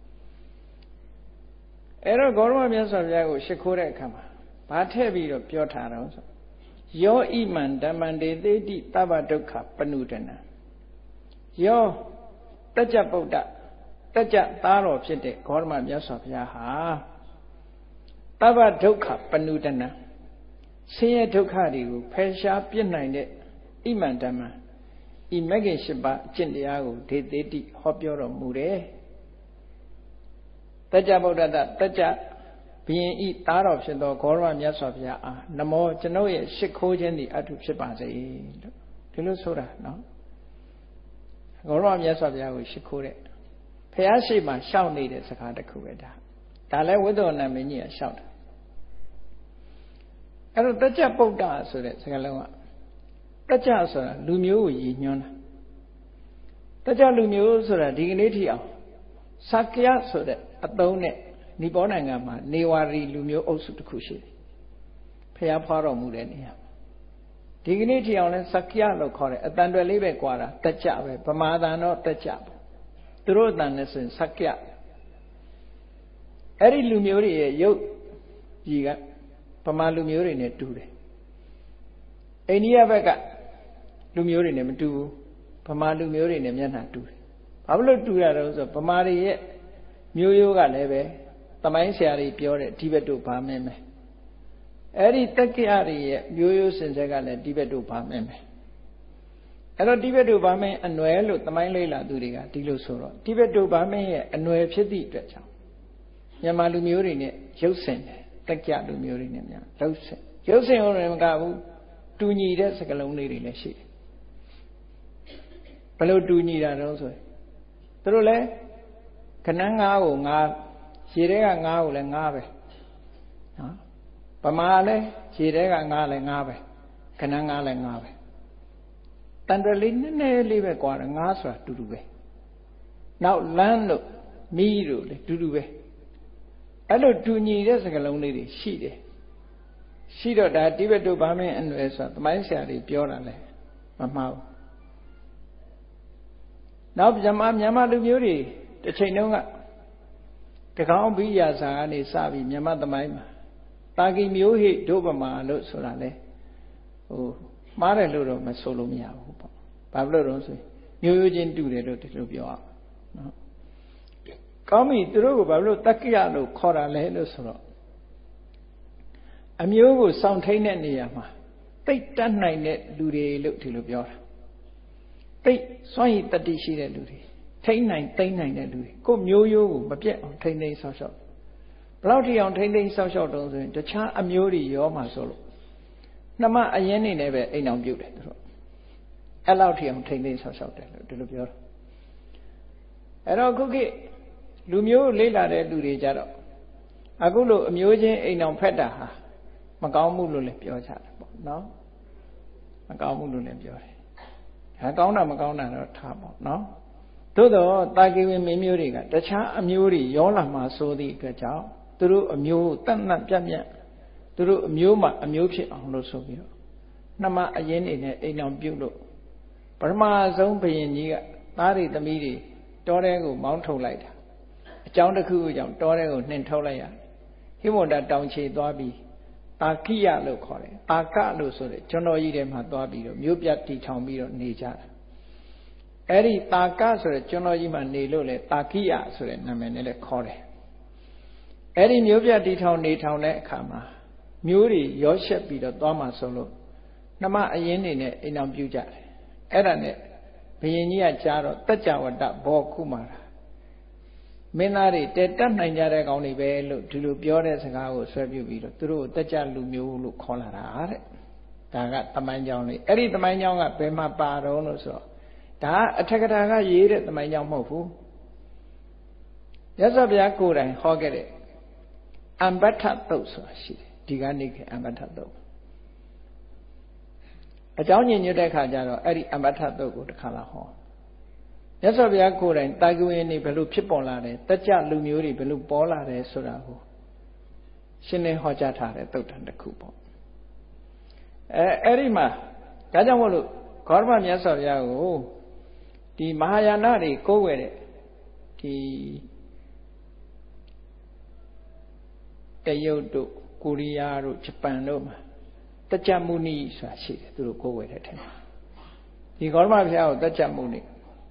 အဲ့တော့ဂေါရမမြတ်စွာဘုရားကိုရှ िख ိုးတဲ့အခါမှာဘာထည့်ပြီးတော့ပြောထားတော့ဆိုယောဣမံဓမ္မံတေသေတိသဗ္ဗဒုက္ခပနုဒနံယောတကြ္ကြဗုဒ္ဓတကြ္ကြသားတော်ဖြစ်တဲ့ဂေါရမမြတ်စွာဘုရားဟာသဗ္ဗဒုက္ခပနုဒနံဆင်းရဲဒုက္ခတွေကိုဖယ်ရှားပြစ်နိုင်တဲ့ဣမံဓမ္မံဤမဂ္ဂင်၈ပါးအကျင့်တရားကိုဒေသေတိဟောပြောတော်မူတယ်တကြ္ကြဗုဒ္ဓတကြ္ကြဘုရင်ဤသားတော်ဖြစ်သောဂေါရမမြတ်စွာဘုရားအားနမောကျွန်ုပ်ရဲ့ရှ िख ိုးခြင်းသည်အထုဖြစ်ပါစေလို့ဒီလိုဆိုတာနော်ဂေါရမမြတ်စွာဘုရားကိုရှ िख ိုးတဲ့ဘုရားရှိမှရှောက်နေတဲ့စကားတစ်ခုပဲဒါလည်းဝိသုဒ္ဓနာမင်းကြီးကရှောက်တာအဲ့တော့တကြ္ကြဗုဒ္ဓဆိုတဲ့စကားလုံးကတကြ္ကြဆိုတာလူမျိုးကိုရည်ညွှန်းတာတကြ္ကြလူမျိုးဆိုတာဒီကနေ့ထိအောင်စက္ကယဆိုတဲ့အသုံးနဲ့နိဘောနိုင်ငံမှာနေဝါရီလူမျိုးအုပ်စုတစ်ခုရှိတယ်ဖျားဖွားတော်မူတဲ့နေရာဒီကနေ့ထိအောင်လဲစက္ကယလို့ခေါ်တယ်အတန်တွယ်လေးပဲကွာတာတကြ္ကြပဲဗမာတန်တော့တကြ္ကြပေါ့သူတို့အတန်နဲ့ဆိုရင်စက္ကယအဲ့ဒီလူမျိုးတွေရဲ့ရုပ်ကြီးကဗမာလူမျိုးတွေနဲ့တူတယ်အိန္ဒိယဘက်ကလူမျိုးတွေနဲ့မတူဘူးဗမာလူမျိုးတွေနဲ့မျက်နှာတူတယ်ဘာဖြစ်လို့တူရတော့ဆိုဗမာတွေရဲ့မျိုးရိုးကလည်းပဲသမိုင်းဆရာတွေပြောတဲ့ဒီဘက်တို့ဗာမင်းပဲအဲ့ဒီတက္ကရာတွေရဲ့မျိုးရိုးစင်ဆက်ကလည်းဒီဘက်တို့ဗာမင်းပဲအဲ့တော့ဒီဘက်တို့ဗာမင်းအနွယ်လို့သမိုင်းလေးလာသူတွေကဒီလိုဆိုတော့ဒီဘက်တို့ဗာမင်းရဲ့အနွယ်ဖြစ်သည့်အတွက်ကြောင့်မြန်မာလူမျိုးတွေနဲ့ရုပ်ဆင်တယ်တက္ကရာလူမျိုးတွေနဲ့များရုပ်ဆင်ရုံနဲ့မကဘူးတူညီတဲ့စကားလုံးလေးတွေလည်းရှိတယ်ဘယ်လိုတူညီတာတုံးဆိုရင်သူတို့လည်းခဏငါးကိုငါးရေထဲကငါးကိုလည်းငါးပဲနော်ဗမာလည်းရေထဲကငါးလည်းငါးပဲခဏငါးလည်းငါးပဲတန်တလေးနည်းနည်းလေးပဲကွာတယ်ငါးဆိုတာတူတူပဲနောက်လမ်းတို့မီးတို့လည်းတူတူပဲအဲ့လိုတူညီတဲ့စကားလုံးလေးတွေရှိတယ်ရှိတော့ဒါတိဘက်တို့ဗာမင်းအနွယ်ဆိုတာသမိုင်းဆရာတွေပြောတာလဲမမှားဘူးနောက်မြန်မာလူမျိုးတွေတစ်ချိန်တုန်းကတကောင်းဘိယာစာကနေစပြီးမြန်မာသမိုင်းမှာတာဂီမျိုးဟိဒုဗမာလို့ဆိုတာလဲမှားတယ်လို့တော့မဆိုလို့မရဘူးပေါ့ဘာဖြစ်လို့တော့ဆိုရင်မျိုးရိုးချင်းတူတယ်လို့ဒီလိုပြောအောင်နော်ကောင်းပြီသူတို့ကဘာဖြစ်လို့တက္ကရာလို့ခေါ်တာလဲလို့ဆိုတော့အမျိုးကိုစောင့်ထိန်တဲ့နေရာမှာတိတ်တတ်နိုင်တဲ့လူတွေလို့ဒီလိုပြောတာတိတ်စွန့်ရည်တတိရှိတဲ့လူတွေထိန်းနိုင်သိမ့်နိုင်တဲ့လူတွေကိုမျိုးရိုးကိုမပြတ်အောင်ထိန်းသိမ်းဆောက်ရှောက်ဘယ်လောက်ထိအောင်ထိန်းသိမ်းဆောက်ရှောက်တုံးဆိုရင်တခြားအမျိုးတွေရောမှာဆိုလို့နှမအရင်နေနဲ့ပဲအိမ်အောင်ပြုတ်တယ်သူတို့အဲ့လောက်ထိအောင်ထိန်းသိမ်းဆောက်ရှောက်တယ်လို့ဒီလိုပြောတာအဲ့တော့ခုခေတ်လူမျိုးလေးလာတဲ့လူတွေကြတော့အခုလိုအမျိုးချင်းအိမ်အောင်ဖက်တာဟာမကောင်းမှုလို့လည်းပြောကြတယ်ပေါ့နော်မကောင်းမှုလို့လည်းပြောတယ်ဟာကောင်းတာမကောင်းတာတော့ထားပေါ့နော်သို့တော့တာဂီဝင်မင်းမျိုးတွေကတခြားအမျိုးတွေရောလာမှာဆိုသည့်အတွက်ကြောင့်သူတို့အမျိုးတတ်ပြတ်သူတို့အမျိုးမှအမျိုးဖြစ်အောင်လို့ဆိုပြီးတော့နှမအရင်နေနဲ့အိမ်အောင်ပြုတ်လို့ပထမဆုံးဘုရင်ကြီးကသားတွေသမီးတွေတောထဲကိုမောင်းထုတ်လိုက်တာအကြောင်းတစ်ခုကြောင့်တောထဲကိုနှင်ထုတ်လိုက်ရဟိမန္တာတောင်ချေသွားပြီးတာကိယလို့ခေါ်တယ်တာကလို့ဆိုတဲ့ကျွန်တော်ကြီးထဲမှာသွားပြီးတော့မြို့ပြတ်တီထောင်ပြီးတော့နေကြတာအဲ့ဒီတာကဆိုတဲ့ကျွန်တော်ကြီးမှနေလို့လေတာကိယဆိုတဲ့နာမည်နဲ့လည်းခေါ်တယ်အဲ့ဒီမြို့ပြတ်တီထောင်နေထောင်တဲ့အခါမှာမျိုးတွေရောရှက်ပြီးတော့သွားမှဆိုလို့နှမအရင်နေနဲ့အိမ်အောင်ပြုကြတယ်အဲ့ဒါနဲ့ဘုရင်ကြီးကကြားတော့တัจ java ဝတ္တဘောခုမာတာမင်းသားတွေတဲတတ်နိုင်ကြတဲ့ကောင်တွေပဲလို့ဒီလိုပြောတဲ့စကားကိုဆွဲပြုပြီးတော့သူတို့ကိုတัจ java လူမျိုးလို့ခေါ်လာတာတဲ့ဒါကသမိုင်းကြောင်းလေးအဲ့ဒီသမိုင်းကြောင်းကဘယ်မှာပါတော့လို့ဆိုတော့ဒါအထက်ကထာကရေးတဲ့သမိုင်းကြောင်းမဟုတ်ဘူးမြတ်စွာဘုရားကိုယ်တိုင်ဟောခဲ့တဲ့အမ္ပဋ္ဌသုတ်ဆိုတာရှိတယ်ဒီကနေ့ကအမ္ပဋ္ဌသုတ်အကြောင်းညင်ညွတ်တဲ့ခါကျတော့အဲ့ဒီအမထတုတ်ကိုတစ်ခါလာဟောမြတ်စွာဘုရားကိုယ်တိုင်တာဂဝေနေဘယ်လိုဖြစ်ပေါ်လာတယ်တကြလူမျိုးတွေဘယ်လိုပေါ်လာတယ်ဆိုတာကိုရှင်းလင်းဟောကြားထားတဲ့သုတ်တန်တစ်ခုပေါ့အဲ့ဒီမှာဒါကြောင့်မို့လို့ဂေါတမမြတ်စွာဘုရားကိုဒီမဟာယာနတွေကိုးကွယ်တဲ့ဒီတရုတ်တို့ကိုရီးယားတို့ဂျပန်တို့မှာတကြမုနိဆိုတာရှိတယ်သူတို့ကိုးကွယ်တဲ့ထဲမှာဒီဂေါတမဘုရားကိုတကြမုနိ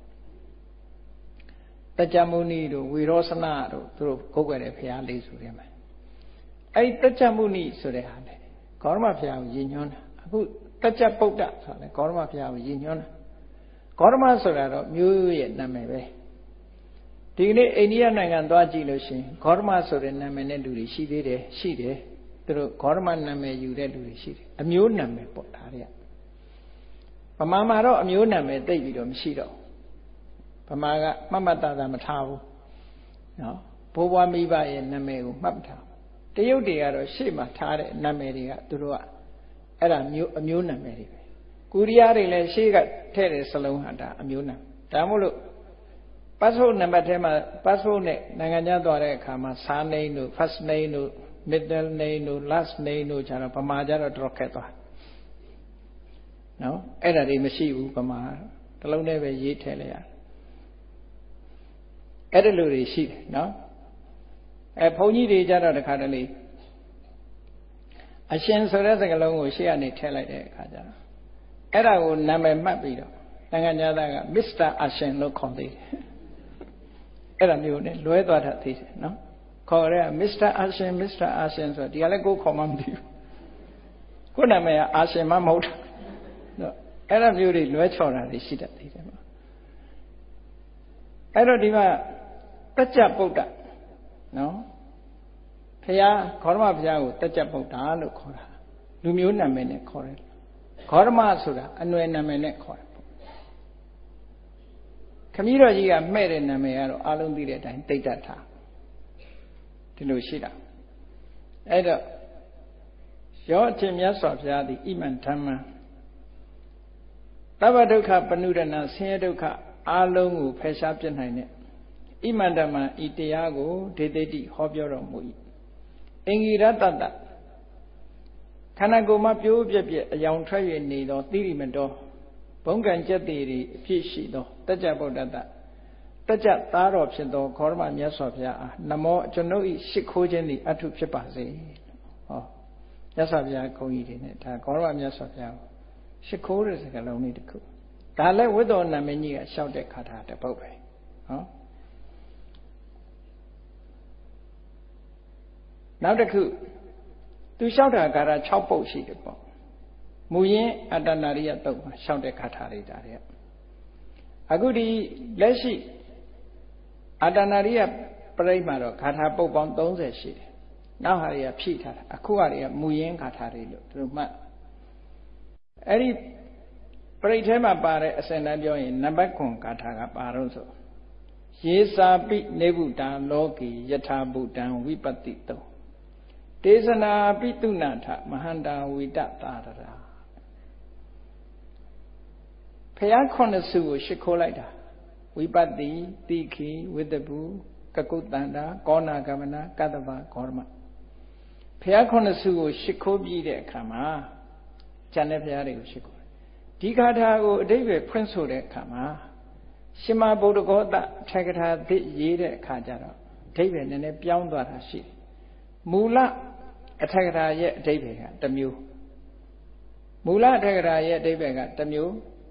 တို့ဝေရောစနတို့သူတို့ကိုးကွယ်တဲ့ဘုရားလေးဆိုတယ်မှာအဲ့ဒီတကြမုနိဆိုတဲ့ဟာလေဂေါတမဘုရားကိုရည်ညွှန်းတာအခုတကြဗုဒ္ဓဆိုတာလေဂေါတမဘုရားကိုရည်ညွှန်းတာဂေါတမဆိုတာတော့မျိုးရဲ့နာမည်ပဲဒီကနေ့အိန္ဒိယနိုင်ငံသွားကြည့်လို့ရှိရင်ဂေါတမဆိုတဲ့နာမည်နဲ့လူတွေရှိသေးတယ်ရှိတယ်သူတို့ဂေါတမနာမည်ယူတဲ့လူတွေရှိတယ်အမျိုးနာမည်ပေါ့ဒါတွေကဗမာမှာတော့အမျိုးနာမည်သိပြီးတော့မရှိတော့ဗမာကမှတ်မှတ်သားသားမထားဘူးနော်ဘိုးဘွားမိဘရဲ့နာမည်ကိုမှတ်ထားတရုတ်တွေကတော့ရှေ့မှာထားတဲ့နာမည်တွေကသူတို့ကအဲ့ဒါမျိုးအမျိုးနာမည်တွေပဲကိုရီးယားတွေလည်းရှေ့ကထည့်တဲ့စလုံးဟာဒါအမျိုးနာမည်ဒါမို့လို့passport နံပါတ်ထဲမှာ passport နဲ့နိုင်ငံခြားသွားတဲ့အခါမှာ surname တို့ first name တို့ middle name တို့ last name တို့ကျတော့ဗမာကျတော့တော်ခက်သွားနော်အဲ့ဒါတွေမရှိဘူးဗမာတစ်လုံးနဲ့ပဲရေးထည့်လိုက်ရအဲ့ဒီလိုတွေရှိတယ်နော်ဘုန်းကြီးတွေကျတော့တခါတလေအရှင်ဆိုတဲ့စကားလုံးကိုရှေ့ကနေထည့်လိုက်တဲ့အခါကျတော့အဲ့ဒါကိုနာမည်မှတ်ပြီးတော့နိုင်ငံသားက Mr. အရှင်လို့ခေါ်သေးတယ်အဲ့ဒါမျိုးနဲ့လွဲသွားတာသိတယ်နော်ခေါ်ရဲ Mr. အရှင် Mr. အရှင်ဆိုဒီကလည်းကိုခေါ်မှမသိဘူးကိုနာမည်ကအရှင်မှမဟုတ်တာနော်အဲ့ဒါမျိုးတွေလွဲချော်တာတွေရှိတတ်သေးတယ်နော်အဲ့တော့ဒီမှာတကြဗုဒ္ဓနော်ဘုရားဂေါတမဘုရားကိုတကြဗုဒ္ဓလို့ခေါ်တာလူမျိုးနာမည်နဲ့ခေါ်တယ်ဂေါတမဆိုတာအနွယ်နာမည်နဲ့ခေါ်တယ်ခမည်းတော်ကြီးကမှဲ့တဲ့နာမည်ကတော့အားလုံးသိတဲ့အတိုင်းတိတ်တတ်တာဒီလိုရှိတာအဲ့တော့ရောအရှင်မြတ်စွာဘုရားသည်ဣမံဓမ္မသဗ္ဗဒုက္ခပဏုဒနာဆင်းရဲဒုက္ခအားလုံးကိုဖယ်ရှားပြစ်နိုင်တဲ့ဣမံဓမ္မဤတရားကိုဒေသိတိဟောပြောတော်မူ၏အင်္ဂိရတ္တတခန္ဓာကိုယ်မှာပြိုးပြက်ပြက်အယောင်ထွက်၍နေသောသီရိမတော်ဘုံကံကျက်သေးတွေအပြည့်ရှိသောတကြဗုဒ္ဓတတကြသားတော်ဖြစ်သောဂေါတမမြတ်စွာဘုရားအားနမောကျွန်ုပ်ဤရှိခိုးခြင်းသည်အထုဖြစ်ပါစေဟောမြတ်စွာဘုရားဂုဏ်ကြီးတွေနဲ့ဒါဂေါတမမြတ်စွာဘုရားကိုရှိခိုးတဲ့စကားလုံးလေးတစ်ခုဒါလည်းဝိသောနာမင်းကြီးကလျှောက်တဲ့ခါထားတစ်ပုဒ်ပဲဟောနောက်တစ်ခုသူလျှောက်တာကာရ6ပုဒ်ရှိတယ်ပေါ့မူရင်းအတ္တနာရိယတုတ်မှာလျှောက်တဲ့ခါထားလိုက်တာတဲ့အခုဒီလက်ရှိအတ္တနာရိယပရိမှာတော့ဂါထာပုဒ်ပေါင်း30ရှိတယ်နောက်ဟာတွေကဖြည့်ထားတာအခုဟာတွေကမူရင်းဂါထာတွေလို့သူတို့မှတ်အဲ့ဒီပရိထဲမှာပါတဲ့အစဉ်တန်းပြောရင်နံပါတ်9ဂါထာကပါတော့ဆိုယေစာပိနေဗုတံလောကီယထာဗုတံဝိပတ္တိတောဒေသနာပိတုနာထမဟန္တာဝိတတာရရာဖျား9စုကိုရှ िख ိုးလိုက်တာဝိပတ္တိတိခိဝိတ္တပုကကုတ္တန္တာကောနာဂမနာကတ္တဗဂေါရမဖျား9စုကိုရှ िख ိုးပြီးတဲ့အခါမှာဉာဏ်နဲ့ဖျားတွေကိုရှ िख ိုးဒီဂါထာကိုအဓိပ္ပာယ်ဖွင့်ဆိုတဲ့အခါမှာရှင်မဗုဒ္ဓဂောတထေကထာသစ်ရေးတဲ့အခါကျတော့အဓိပ္ပာယ်နည်းနည်းပြောင်းသွားတာရှိတယ်မူလအထေကထာရဲ့အဓိပ္ပာယ်ကတစ်မျိုးမူလအထေကထာရဲ့အဓိပ္ပာယ်ကတစ်မျိုး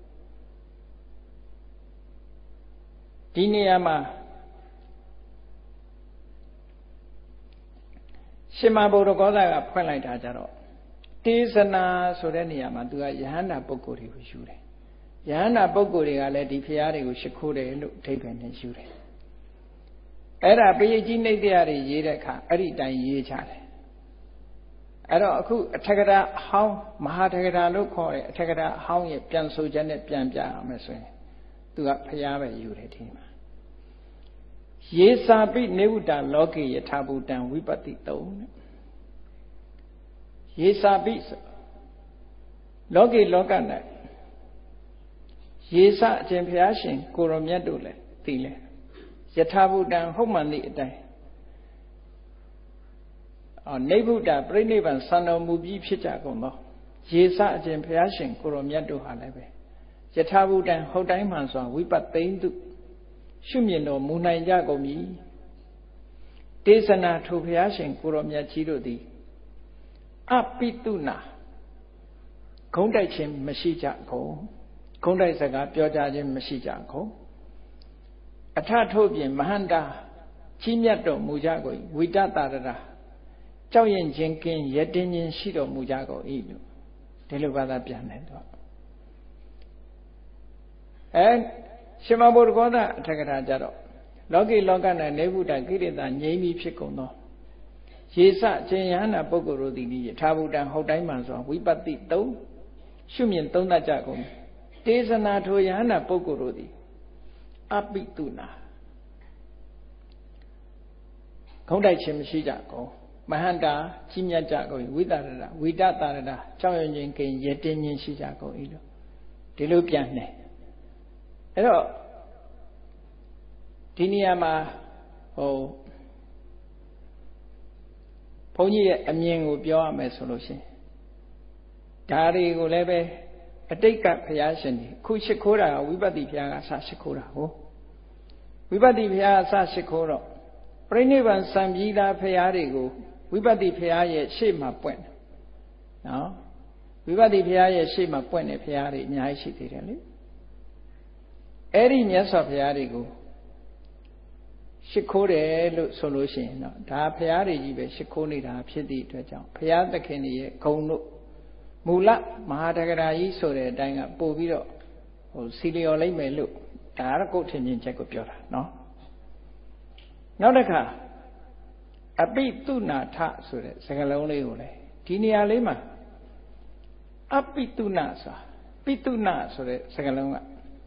ဒီနေရာမှာရှင်မဗုဒ္ဓဂောတကဖွင့်လိုက်တာကြတော့တေဇနာဆိုတဲ့နေရာမှာသူကယဟန္တာပုဂ္ဂိုလ်တွေကိုယူတယ်ယဟန္တာပုဂ္ဂိုလ်တွေကလည်းဒီဖရာတွေကိုရှ िख ိုးတယ်လို့အဓိပ္ပာယ်နဲ့ယူတယ်အဲ့ဒါပရိကြီးနှိမ့်တရားတွေရေးတဲ့အခါအဲ့ဒီအတိုင်းရေးချတယ်အဲ့တော့အခုအထက်ကရာအဟောင်းမဟာထက်ကရာလို့ခေါ်တဲ့အထက်ကရာအဟောင်းရဲ့ပြန်ဆိုချက်နဲ့ပြန်ပြရမယ်ဆိုရင်သူကဖရာပဲယူတယ်ဒီမှာယေစာပိနေဝုတလောကေယထာဘူတံဝိပတ္တိတုံယေစာပိ Loki Lokana Yesa Jempiashin, Kuromyadule, Tile. Yatabu dan Homani day. On Nebuda, Brinivan, son of Mubi Pichagomo. Yesa Jempiashin, Kuromyadu Halebe. Yatabu dan Hodaimanson, we but they do. Shumino, Muna Yagomi. Desana to Piashin, Kuromyachirodi. Apituna. Kondachim Mashijako. Kondai Saga, Piojajim Mashijako. Atatobian Mahanda, Chimiato Mujago, Widata, Choyan Jenkin, Yetinin Shido Mujago, Idu, Deluvada Pianeto. And Shimaburgoda, Tagarajaro, Logi Logana, Nebuda, Girida, Yemi Picono. Yesa, Jayana Bogorodi, Tabudan, Hodaimanson, Wipati Do, Shumian Tona Jago, Desana Toyana Bogorodi. Apituna Kondai Chimshijako, Mahanda, Chimya Jago, Widata, Choyan King, Yetin Shijako, Ido, Dilupiane. Hello Tiniama, oh, Pony a mean with your solution. Dari Ulebe. A take up Piashin, Kushikura, Wibadi Pia Sashikura, oh. Wibadi Pia Sashikura. Prenivan Samida Piarigo, Wibadi Piaye, Shima Point. No? Wibadi Piaye, Shima Point, Piari, Nyashi, really. Eri Nyasa Piarigo. Shikore solution, no. Da Piari, Shikoni, da Pidi to a jump. Pia the Kenny, Kono. Mula, Mahadagara, so the Danga, Boviro, or Silio may look. Tarago in Jacopura, no? Nodaka. A bit too not ta, so that Sagalone, Tinia Lima. A bit too nasa, bit too not, so that Sagalona.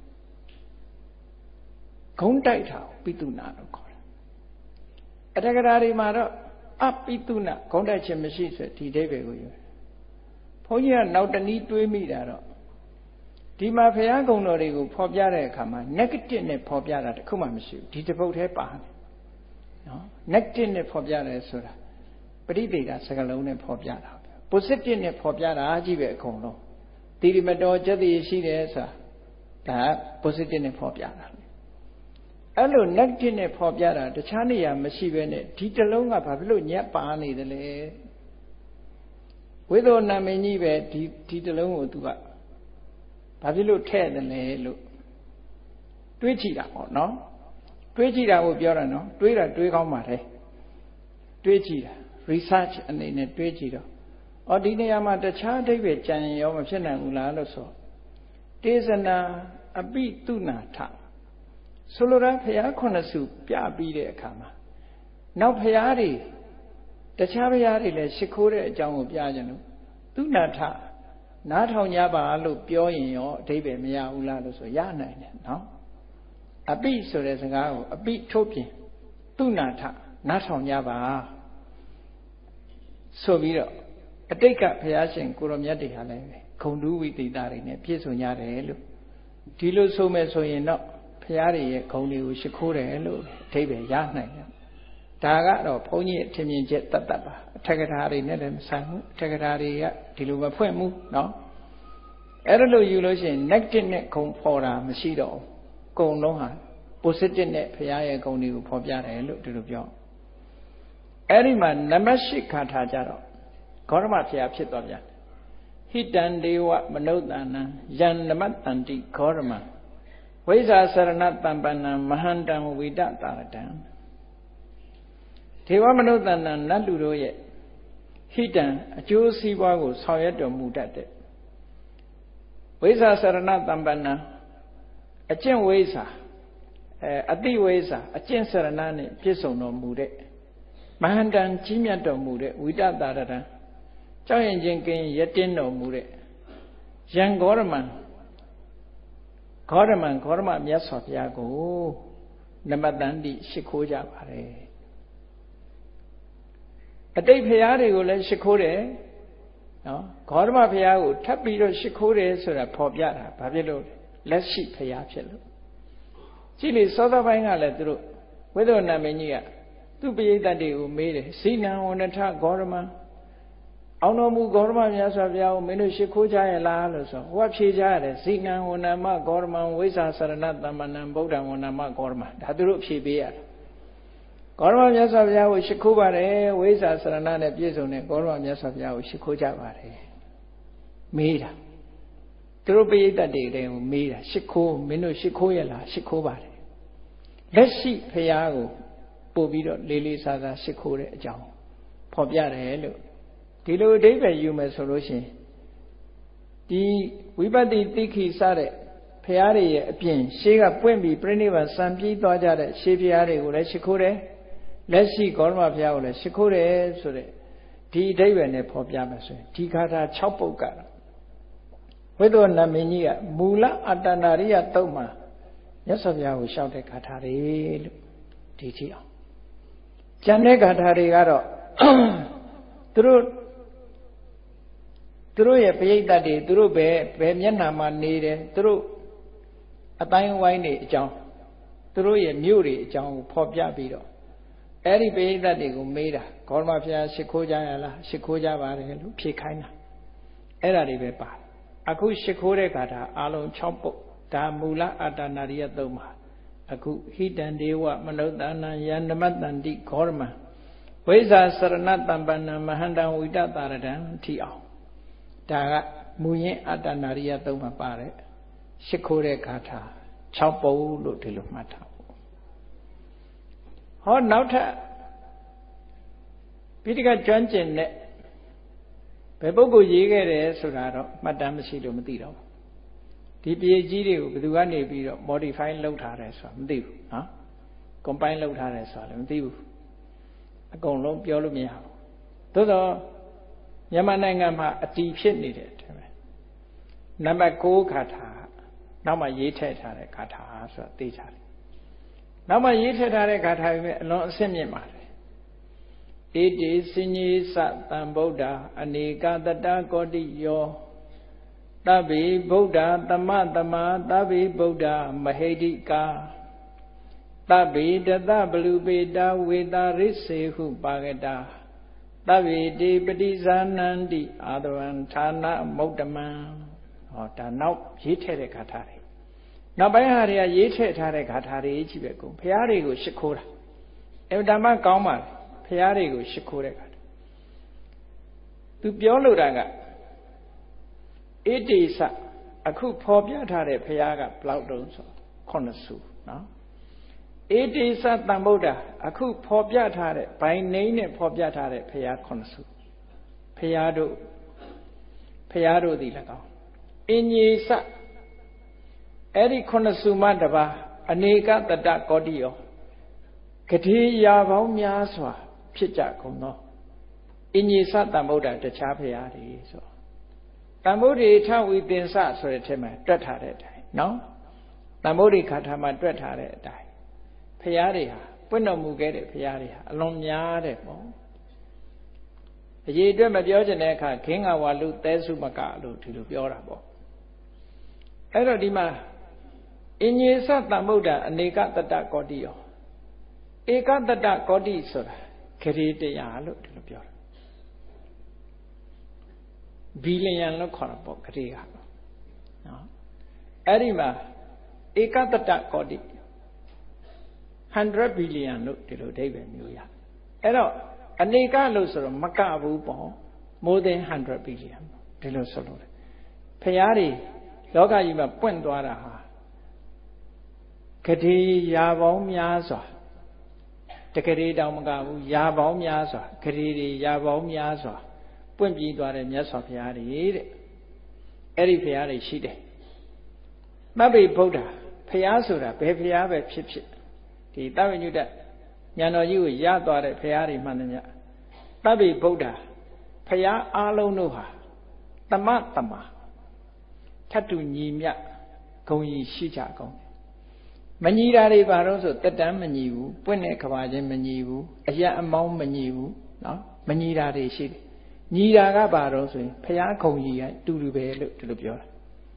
Contaita, Pituna, call. Atagari Mara, a pituna, Contact machines at T. David. Ponya now the need to meet that. Dima Piago Norigo, Popiara Kama, Nectin Popiara, the Kumamisu, Titabo Hepa. No, Nectin Popiara Sura. But he did a Sagalone Popiara. Positin Popiara Ajive Kono. Tirimado Jadi Shidesa. That Positin Popiara. Allo Nectin Popiara, the Chania Machivene, Titalonga Pablo Nyapani the lay. Whether Namini be Titalong to that. Pavilo Ted and Lelo. Twitchida or no? Twitchida will be no? Twitcher, Twicomare. Twitchida. Research and in a Twitchida. Ordinayama the child David Jan Yomachana Ulaloso. Desana a bit tuna ta. Solora Piaconasu, Pia Bide Kama. Now Piari. The Chaviari le Shikure Jamu Piano. Do not ha. Not how Yaba look pure in your David Mia Ulado so Yana, no? A beat so there's a beat topi. Do not ha. Not how Yaba. So we a take up Piasin Kuromyati Hale. Kondu with the Darin, Pieso Yare. Tilo so meso in no. Piari, Koni, Shikure, David Yana. Taga or pony Timmy jet tataba, Tagatari Nedem San, Tagatari Tiluva Puemu, no? Erlo Eulogian, Nectin Compora, Machido, Go Noha, Positin Piae Goni Popiare, look to the job. Eriman Namashi Katajaro, Kormatia Pitoya. He done the what Manodana, Jan Namatanti, Korma. Weza Saranat Tampana, Mahandam Widat Taradan. Tewamanodan and Naduroye. Hidden a Josie Wago, Soyet or Mudate. Weza Saranat Tampana, a Chen Weza, a D Weza, a Chen Saranani, Piso no Mude. Mahandan Chimiato Mude, without Dada. Choyan Jenkin, Yetin no Mude. Jan Gorman Gorman Yasop Yago, Namadandi, Shikoja Pare. A day Piari will let Shikore, နော်ဂေါတမဘုရားကိုထပ်ပြီးတော့ရှိခိုးတယ်ဆိုတာဖော်ပြတာဘာဖြစ်လို့လက်ရှိဘုရားဖြစ်လို့ကြည့်လေစောစောပိုင်းကလည်းသူတို့ဝိသုဒ္ဓနာမင်းကြီးကသူ့ပရိသတ်တွေကိုမေးတယ်ဇိနံဝဏထဂေါတမအောင်တော်မူဂေါတမမြတ်စွာဘုရားကိုမင်းတို့ရှိခိုးကြရဲ့လားလို့ဆိုဟိုကဖြေကြရတယ်ဇိနံဝဏမဂေါတမဝိဇ္ဇာစရဏတမ္မနံဗုဒ္ဓံဝဏမဂေါတမဒါသူတို့ဖြေပေးရတယ်ဂေါတမမြတ်စွာဘုရားကိုရှိခိုးပါတယ်ဝိဇ္ဇာစရဏနဲ့ပြည့်စုံတဲ့ဂေါတမမြတ်စွာဘုရားကိုရှိခိုးကြပါတယ်မေးတာသူတို့ပရိသတ်တွေတဲ့ကိုမေးတာရှိခိုးမင်းတို့ရှိခိုးရလားရှိခိုးပါတယ်လက်ရှိဘုရားကိုပို့ပြီးတော့လေးလေးစားစားရှိခိုးတဲ့အကြောင်းဖော်ပြတယ်လို့ဒီလိုအဓိပ္ပာယ်ယူမယ်ဆိုလို့ရှိရင်ဒီဝိပဿနာတိခိစတဲ့ဘုရားတွေရဲ့အပြင်ရှေးကပွင့်ပြီးပြိဋိဘံစံပြီးသွားကြတဲ့ရှေးဘုရားတွေကိုလည်းရှိခိုးတယ်လက်ရှိဂေါတမဘုရားကိုလည်းရှိခိုးတယ်ဆိုတဲ့ဒီအဓိပ္ပာယ်နဲ့ဖော်ပြမယ်ဆိုရင်ဒီဂါထာ6ပုဒ်ကတော့ဝိသုဒ္ဓနာမင်းကြီးကမူလအတ္တနာရိယတုတ်မှာမြတ်စွာဘုရားကိုရှောက်တဲ့ဂါထာတွေလို့ဒီကြည့်အောင်ကျန်တဲ့ဂါထာတွေကတော့သူတို့ရဲ့ပရိသတ်တွေသူတို့ပဲမျက်နှာမှာနေတယ်သူတို့အတိုင်းဝိုင်းတွေအကြောင်းသူတို့ရဲ့မြို့တွေအကြောင်းကိုဖော်ပြပြီးတော့အဲ့ဒီပရိသတ်တွေကိုမေးတာဂေါတမဘုရားရှိခိုးကြရလားရှိခိုးကြပါတယ်လို့ဖြေခိုင်းတာအဲ့ဒါတွေပဲပါအခုရှိခိုးတဲ့ဂါထာအလုံး6ပုဒ်ဒါမူလအတ္တနာရိယတုံးမှာအခုဟိတံဒေဝမနုဿာနံယန္တမတ္တန္တိဂေါတမံဝိဇ္ဇာစရဏတမ္ပန္နံမဟန္တံဝိတတာရတံထိအောင်ဒါကမူရင်းအတ္တနာရိယတုံးမှာပါတယ်ရှိခိုးတဲ့ဂါထာ6ပုဒ်လို့ဒီလိုမှတ်ထားဖို့ဟောနောက်ထပ်ပိဋကကျွမ်းကျင်တဲ့ဘယ်ပုဂ္ဂိုလ်ရေးခဲ့တယ်ဆိုတာတော့မှတ်တမ်းမရှိလို့မသိတော့ဘူးဒီပရိကြီးတွေကိုဘယ်သူကနေပြီးတော့ modify လုပ်ထားတယ်ဆိုတာမသိဘူးနော် combine လုပ်ထားတယ်ဆိုတာလည်းမသိဘူးအကုန်လုံးပြောလို့မရဘူးသို့တော့မြန်မာနိုင်ငံမှာအတီးဖြစ်နေတယ်တဲ့နံပါတ်6ဂါထာနောက်မှရေးထည့်ထားတဲ့ဂါထာဆိုတာသိကြတယ်နောက်မှရေးထည့်ထားတဲ့ဂါထာပဲအလွန်အဆင့်မြင့်ပါတယ်ဣတိစဉ္ညေသတံဗုဒ္ဓအနေကတတကောတိယောတဗ္ဗေဗုဒ္ဓသမတမတဗ္ဗေဗုဒ္ဓမဟိတိကာတဗ္ဗေတတဘလူပေတာဝေတာရစ္စေဟုပါကတာတဗ္ဗေတိပတိဇာနန္တိအာသဝံဌာနမုဒ္ဓမံဟောဒါနောက်ရေးထည့်တဲ့ဂါထာတွေနောက်ပိုင်းဟာတွေကရေးထည့်ထားတဲ့ဂါထာတွေကြီးပဲကုန်ဘုရားတွေကိုရှိခိုးတာအဲ့ဒါမှကောင်းပါလေဘုရားတွေကိုရှိခိုးတဲ့ဂါထာသူပြောလို့တာကဣတိစအခုဖော်ပြထားတဲ့ဘုရားကဘလောက်တုံးဆို9စုနော်ဣတိစတံဗုဒ္ဓအခုဖော်ပြထားတဲ့ဘိုင်နိမ့်နဲ့ဖော်ပြထားတဲ့ဘုရား9စုဘုရားတို့သည်၎င်းအင်ကြီးစအဲ့ဒီ9စုမှတပါအနေကတတကောတိယောဂတိရာပေါင်းများစွာဖြစ်ကြကုန်သောအင်ကြီးစတံဗုဒ္ဓတခြားဘုရားတွေဆိုတံဗုဒ္ဓေထဝိသင်္စဆိုတဲ့ထဲမှာတွက်ထားတဲ့အတိုင်းနော်တံဗုဒ္ဓေခါထာမှာတွက်ထားတဲ့အတိုင်းဘုရားတွေဟာပွင့်တော်မူခဲ့တဲ့ဘုရားတွေဟာအလွန်များတဲ့ပေါ့အရေးအတွက်မပြောချင်တဲ့အခါခင်းငါဝါလူသဲစုမကလို့ဒီလိုပြောတာပေါ့အဲ့တော့ဒီမှာအင်ညေသတံဗုဒ္ဓအနေကတတကောတိယောဧကတတကောတိဆိုတာခရီးတရားလို့ဒီလိုပြောတာဘီလီယံလို့ခေါ်တာပေါ့ခရီးကနော်အဲ့ဒီမှာဧကတတကောတိ100 billion လို့ဒီလိုအဓိပ္ပာယ်မျိုးရအဲ့တော့အနေကလို့ဆိုတော့မကဘူးပေါ့ more than 100 billion ဒီလိုဆိုလို့ဖရာတွေလောကကြီးမှာပွင့်သွားတာဟာဂတိရာပေါင်းများစွာတကယ်တောင်မကဘူးရာပေါင်းများစွာဂတိတွေရာပေါင်းများစွာပွင့်ပြီးသွားတဲ့မြတ်စွာဘုရားတွေတဲ့အဲ့ဒီဘုရားတွေရှိတယ်မဘိဗုဒ္ဓဘုရားဆိုတာဘယ်ဘုရားပဲဖြစ်ဖြစ်ဒီတဝိညုတဉာဏ်တော်ကြီးကိုရသွားတဲ့ဘုရားတွေမှန်တယ်ညတဗ္ဗေဗုဒ္ဓဘုရားအားလုံးတို့ဟာသမထတ်တူညီမြဂုံကြီးရှိကြကုန်မညီတာတွေဘာလို့ဆိုတက်တန်းမညီဘူးပွင့်တဲ့ခဘာချင်းမညီဘူးအယက်အမောင်းမညီဘူးနော်မညီတာတွေရှိတယ်ညီတာကဘာတော့ဆိုရင်ဘုရားခုံကြီးကတူတူပဲလို့ဒီလိုပြောတာ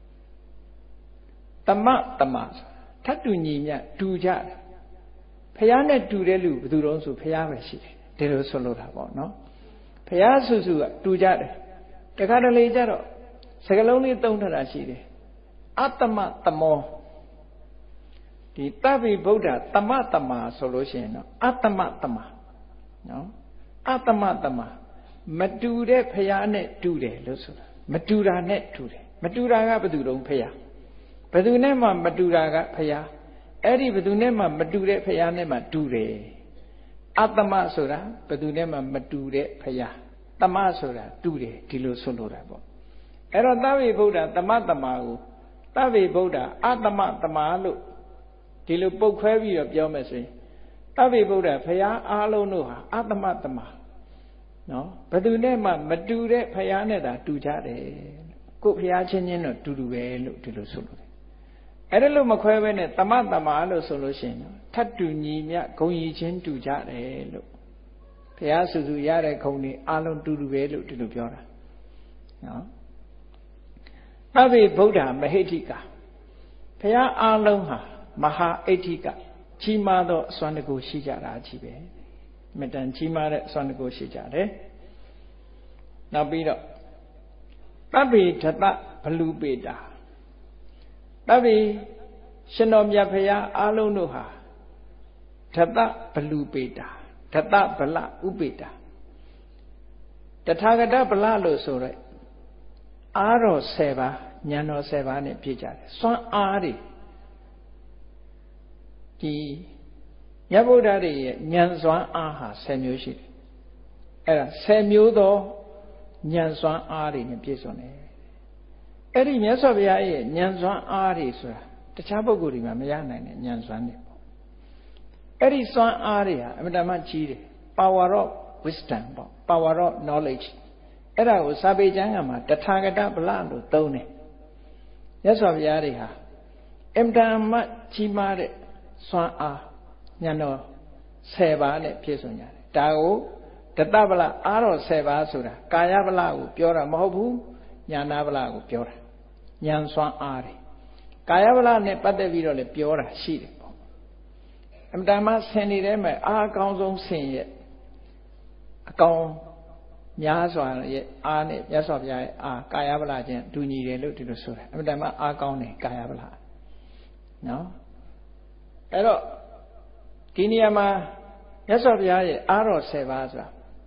တမတမထပ်တူညီမြတူကြတယ်ဘုရားနဲ့တူတဲ့လူဘယ်သူတုံးဆိုဘုရားပဲရှိတယ်ဒီလိုဆိုလို့တာပေါ့နော်ဘုရားစုစုကတူကြတယ်တခါတလေကြတော့စကလုံးလေးသုံးထတာရှိတယ်အတ္တမတမောဒီတပ္ပိဗုဒ္ဓတမတမဆိုလို့ရှိရင်တော့အတ္တမတမနော်အတ္တမတမမတူတဲ့ဖရာနဲ့တူတယ်လို့ဆိုတာမတူတာနဲ့တူတယ်မတူတာကဘယ်သူတုံးဖရာဘယ်သူနဲ့မှမတူတာကဖရာအဲ့ဒီဘယ်သူနဲ့မှမတူတဲ့ဖရာနဲ့မှတူတယ်အတ္တမဆိုတာဘယ်သူနဲ့မှမတူတဲ့ဖရာတမဆိုတာတူတယ်ဒီလိုဆိုလိုတာပေါ့အဲ့တော့သဗ္ဗေဗုဒ္ဓတမတမကိုသဗ္ဗေဗုဒ္ဓအတ္တမတမလို့ဒီလိုပုတ်ခွဲပြီးတော့ပြောမယ်ဆိုရင်သဗ္ဗေဗုဒ္ဓဖရာအားလုံးတို့ဟာအတ္တမတမနော်ဘယ်သူနဲ့မှမတူတဲ့ဖရာနဲ့သာတူကြတယ်ကိုယ်ဖရာချင်းချင်းတော့တူတူပဲလို့ဒီလိုဆိုလို့တယ်အဲ့ဒါလို့မခွဲဘဲနဲ့တမတမလို့ဆိုလို့ရှိရင်ထပ်တူညီမြဂုံကြီးချင်းတူကြတယ်လို့ဖရာစုစုရတဲ့ခုံတွေအားလုံးတူတူပဲလို့ဒီလိုပြောတာနော်သဗ္ဗေဗုဒ္ဓမဟိဋ္ဌိကဘုရားအားလုံးဟာမဟာအဋ္ဌိကကြီးမားသောအစွမ်းတကူရှိကြတာကြီးပဲမတန်ကြီးမားတဲ့အစွမ်းတကူရှိကြတယ်နောက်ပြီးတော့သဗ္ဗေဓတ္တဘလူပေတာသဗ္ဗေရှင်တော်မြတ်ဘုရားအားလုံးတို့ဟာဓတ္တဘလူပေတာဓတ္တဗလဥပေတာတထာဂတဗလလို့ဆိုရဲအားတော်10ပါးဉာဏ်တော်10ပါးနဲ့ပြည့်ကြတယ်စွမ်းအားတွေဒီမြတ်ဗုဒ္ဓတွေရဲ့ဉာဏ်စွမ်းအားဟာ10မျိုးရှိတယ်အဲ့ဒါ10မျိုးသောဉာဏ်စွမ်းအားတွေနဲ့ပြည့်စုံတယ်အဲ့ဒီမြတ်စွာဘုရားရဲ့ဉာဏ်စွမ်းအားတွေဆိုတာတခြားပုဂ္ဂိုလ်တွေမှာမရနိုင်တဲ့ဉာဏ်စွမ်းတွေပေါ့အဲ့ဒီစွမ်းအားတွေဟာအမှန်တမ်းကြီးတယ် power of wisdom ပေါ့ power of knowledgeအဲ့ဒါကိုစာပေကျမ်းကမှာတထာဂတဗလလို့သုံးတယ်မြတ်စွာဘုရားတွေဟာအင်တန်မှကြီးမားတဲ့စွမ်းအားဉာဏ်တော်10ပါးနဲ့ပြည့်စုံကြတယ်ဒါကိုတတဗလအားတော်10ပါးဆိုတာကာယဗလကိုပြောတာမဟုတ်ဘူးဉာဏဗလကိုပြောတာဉာဏ်စွမ်းအားတွေကာယဗလနဲ့ပတ်သက်ပြီးတော့လည်းပြောတာရှိတယ်ပေါ့အင်တန်မှဆင်နေတဲ့မဲ့အားအကောင်းဆုံးဆင်ရဲ့အကောင်များစွာရဲ့အားနဲ့မြတ်စွာဘုရားရဲ့အားကာယဗလချင်းတူညီတယ်လို့ဒီလိုဆိုတာအမှန်တမ်းအားကောင်းတယ်ကာယဗလနော်အဲ့တော့ဒီနေရာမှာမြတ်စွာဘုရားရဲ့အားတော်10ပါးဆိုတာ